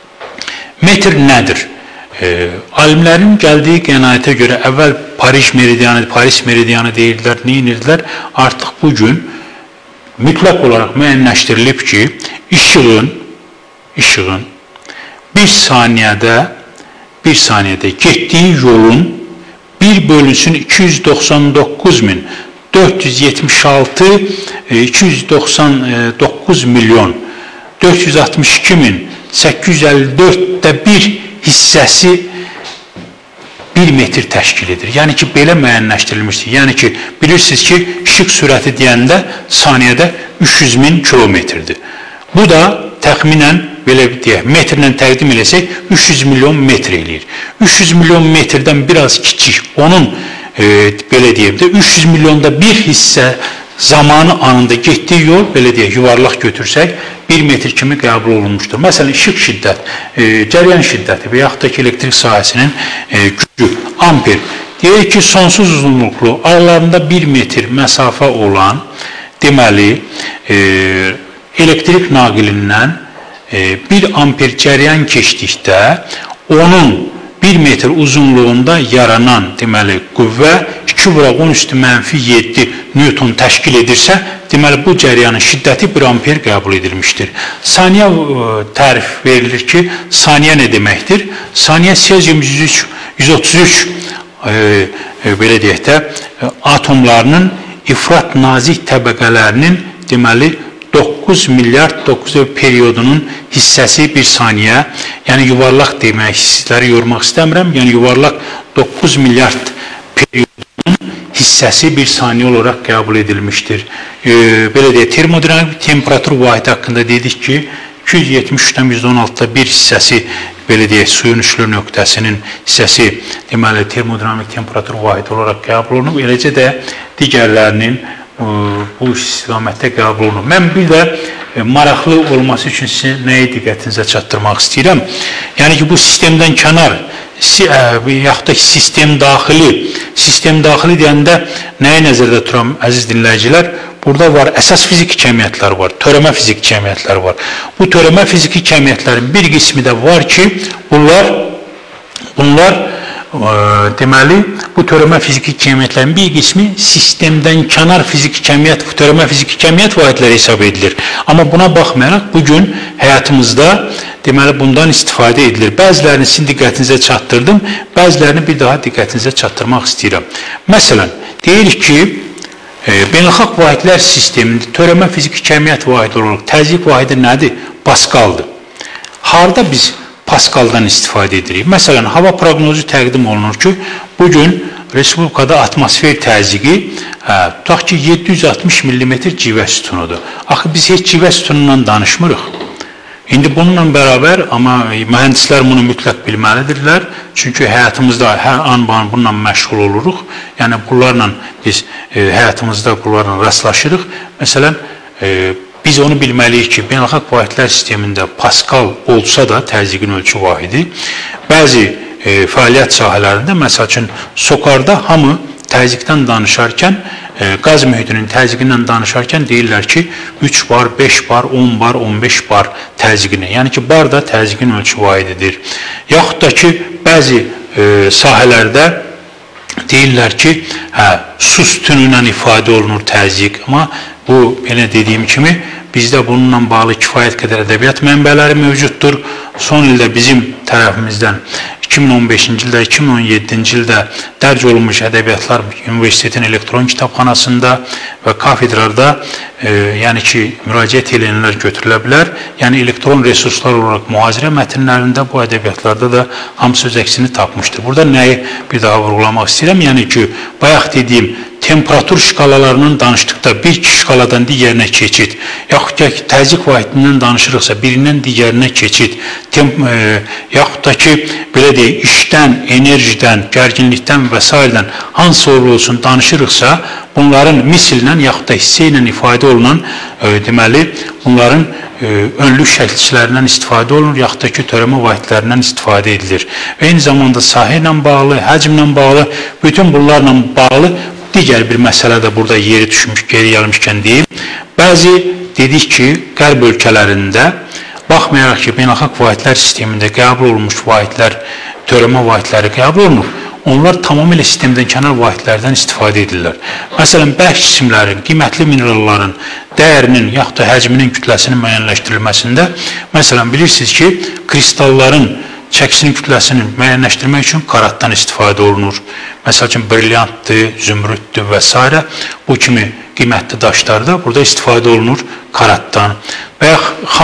Metr nədir? E, alimlərin gəldiyi qənaətə görə əvvəl Paris meridianı, Paris meridianı deyirdilər, neyirdilər? Artıq bugün mütləq olaraq müəyyənləşdirilib ki, işığın, işığın bir saniyədə, bir saniyədə getdiyi yolun bir bölünsün iki yüz doxsan doqquz min dörd yüz yetmiş altı iki yüz doxsan doqquz milyon dörd yüz altmış iki min səkkiz yüz əlli dörddə bir hissəsi bir metr təşkil edir. Yəni ki, belə müəyyənləşdirilmişdir. Yəni ki, bilirsiniz ki, işıq sürəti deyəndə saniyədə üç yüz min kilometrdir. Bu da təxminən, belə deyək, metrlə təqdim eləsək, üç yüz milyon metr eləyir. üç yüz milyon metrdən biraz kiçik, onun, e, belə deyək də, üç yüz milyonda bir hissə zamanı anında getdiyi yol, belə deyək, yuvarlaq götürsək, bir metr kimi qəbul olunmuşdur. Məsələn, işıq şiddət, e, cəryan şiddəti və yaxud da ki, elektrik sahəsinin e, gücü, amper. Deyək ki, sonsuz uzunluqlu, aralarında bir metr məsafə olan, deməli, e, elektrik naqilindən e, bir amper cəryan keçdikdə, onun bir metr uzunluğunda yaranan, deməli, qüvvə iki vuraq on üstü mənfi yeddi Newton təşkil edirsə, deməli, bu cəryanın şiddəti bir amper qəbul edilmişdir. Saniyə e, tərif verilir ki, saniyə nə deməkdir? Saniyə Selsium yüz otuz üç e, e, belə deyək də, e, atomlarının ifrat nazik təbəqələrinin, deməli, doqquz milyard doqquz periyodunun hissəsi bir saniyə, yəni yuvarlaq demək, sizləri yormaq istəmirəm, yəni yuvarlaq doqquz milyard periyodunun hissəsi bir saniyə olaraq qəbul edilmişdir. E, belə deyək, termodinamik temperatur vahidi haqqında dedik ki, iki yüz yetmiş üçdən yüzdə on altıda bir hissəsi, belə deyək, suyun üçlü nöqtəsinin hissəsi, deməli, termodinamik temperatur vahidi olaraq qəbul olunub, eləcə də digərlərinin bu istiqamətdə qəbul olunur. Mən bir də e, maraqlı olması üçün sizə nəyi diqqətinizə çatdırmaq istəyirəm. Yəni ki, bu sistemdən kənar, si, ə, yaxud da ki, sistem daxili, sistem daxili deyəndə nəyi nəzərdə tuturam, əziz dinləyicilər? Burada var, əsas fiziki kəmiyyətlər var, törəmə fiziki kəmiyyətlər var. Bu törəmə fiziki kəmiyyətlərin bir qismi də var ki, bunlar, bunlar e, deməli, bu törəmə fiziki kəmiyyətlərin bir qismi sistemdən kənar fiziki kəmiyyət, törəmə fiziki kəmiyyət vahidləri hesab edilir. Amma buna baxmayaraq, bugün həyatımızda deməli, bundan istifadə edilir. Bəzilərini sizin diqqətinizə çatdırdım, bəzilərini bir daha diqqətinizə çatdırmaq istəyirəm. Məsələn, deyirik ki, e, beynəlxalq vahidlər sistemində törəmə fiziki kəmiyyət vahidi olaraq təzyiq vahidi nədir? Paskaldır. Harada biz Paskaldan istifadə edirik? Məsələn, hava proqnozu təqdim olunur ki, bugün Respublikada atmosfer təzyiqi hə, tutaq ki, yeddi yüz altmış millimetr civə sütunudur. Axı, biz heç civə sütunundan danışmırıq. İndi bununla bərabər, amma mühəndislər bunu mütləq bilməlidirlər. Çünki həyatımızda hər an bununla məşğul oluruq. Yəni, bunlarla biz e, həyatımızda bunlarla rastlaşırıq. Məsələn, e, biz onu bilməliyik ki, beynəlxalq vahidlər sistemində Paskal olsa da təzyiqin ölçü vahidi, bəzi e, fəaliyyət sahələrində, məsəl üçün, SOCAR-da hamı təzyiqdən danışarkən, e, qaz mühitinin təzyiqindən danışarkən deyirlər ki, üç bar, beş bar, on bar, on beş bar təzyiqini. Yəni ki, bar da təzyiqin ölçü vahididir. Yaxud da ki, bəzi e, sahələrdə deyirlər ki, hə, su sütunu ilə ifadə olunur təzyiq, amma bu, belə dediyim kimi, bizdə bununla bağlı kifayət qədər ədəbiyyat mənbələri mövcuddur. Son ildə bizim tərəfimizdən iki min on beşinci ildə, iki min on yeddinci ildə dərc olunmuş ədəbiyyatlar Universitetin elektron kitabxanasında və kafedrada, e, yəni ki, müraciət edənlər götürülə bilər. Yəni, elektron resurslar olaraq mühazirə mətnlərində bu ədəbiyyatlarda da hamısı öz əksini tapmışdır. Burada nəyi bir daha vurğulamaq istəyirəm? Yəni ki, bayaq dediyim, temperatur şkalalarından danışdıqda bir şkaladan digərinə keçid, yaxud da ki, təzyiq vahidindən danışırıqsa birindən digərinə keçid, temp, e, yaxud da ki, belə deyək, işdən, enerjidən, gərginlikdən və s. hansı olsun danışırıqsa, bunların misillə, yaxud da hissə ilə ifadə olunan, e, deməli, bunların e, önlük şəkilçilərindən istifadə olunur, yaxud da ki, törəmə vahidlərindən istifadə edilir. Və eyni zamanda sahə ilə bağlı, həcmlə bağlı, bütün bunlarla bağlı digər bir məsələ də burada yeri düşmüş, geri gəlmişkən deyim. Bəzi dedik ki, qərb ölkələrində, baxmayaraq ki, beynəlxalq vahidlər sistemində qəbul olunmuş vahidlər, törəmə vahidləri qəbul olunur, onlar tamamilə sistemdən kənar vahidlərdən istifadə edirlər. Məsələn, bərk cisimlərin, qiymətli mineralların dəyərinin, yaxud da həcminin kütləsinin müəyyənləşdirilməsində, məsələn, bilirsiniz ki, kristalların çəkisinin kütləsini müəyyənləşdirmək üçün karatdan istifadə olunur. Məsəl üçün, brilyantdır, zümrüddür və s. Bu kimi qiymətli daşlarda burada istifadə olunur karatdan. Və ya xam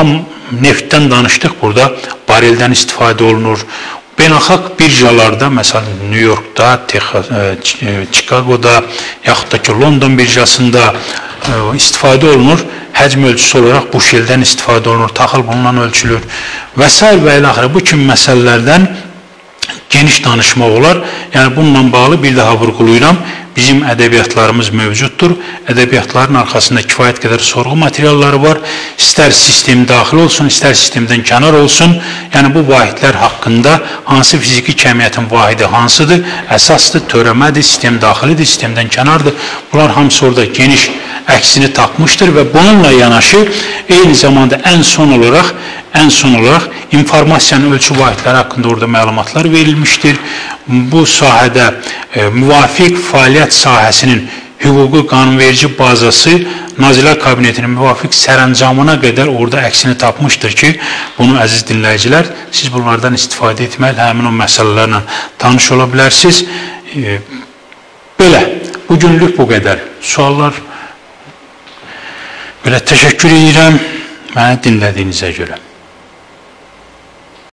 neftdən danışdıq, burada bareldən istifadə olunur. Beynəlxalq birjalarda, məsələn, New Yorkda, Texas, Chicago'da, yaxud da ki, London birjasında istifadə olunur. Həcm ölçüsü olaraq bu şeldən istifadə olunur, taxıl bununla ölçülür və s. və ilə axırı bu kimi məsələlərdən geniş danışmaq olar. Yəni, bununla bağlı bir daha vurğulayıram. Bizim ədəbiyyatlarımız mövcuddur. Ədəbiyyatların arxasında kifayət qədər sorğu materialları var. İstər sistem daxil olsun, istər sistemdən kənar olsun. Yəni, bu vahidlər haqqında hansı fiziki kəmiyyətin vahidi hansıdır? Əsasdır, törəmədir, sistem daxilidir, sistemdən kənardır. Bunlar hamısı orada geniş əksini tapmışdır və bununla yanaşı eyni zamanda ən son olaraq ən son olaraq informasiyanın ölçü vahidləri haqqında orada məlumatlar verilmişdir. Bu sahədə e, müvafiq fəaliyyət sahəsinin hüquqi qanunverici bazası Nazirlər Kabinetinin müvafiq sərəncamına qədər orada əksini tapmışdır ki, bunu əziz dinləyicilər, siz bunlardan istifadə etməli, həmin o məsələlərlə tanış ola bilərsiniz. E, belə, bugünlük bu qədər. Suallar belə təşəkkür edirəm mənə dinlədiyinizə görə.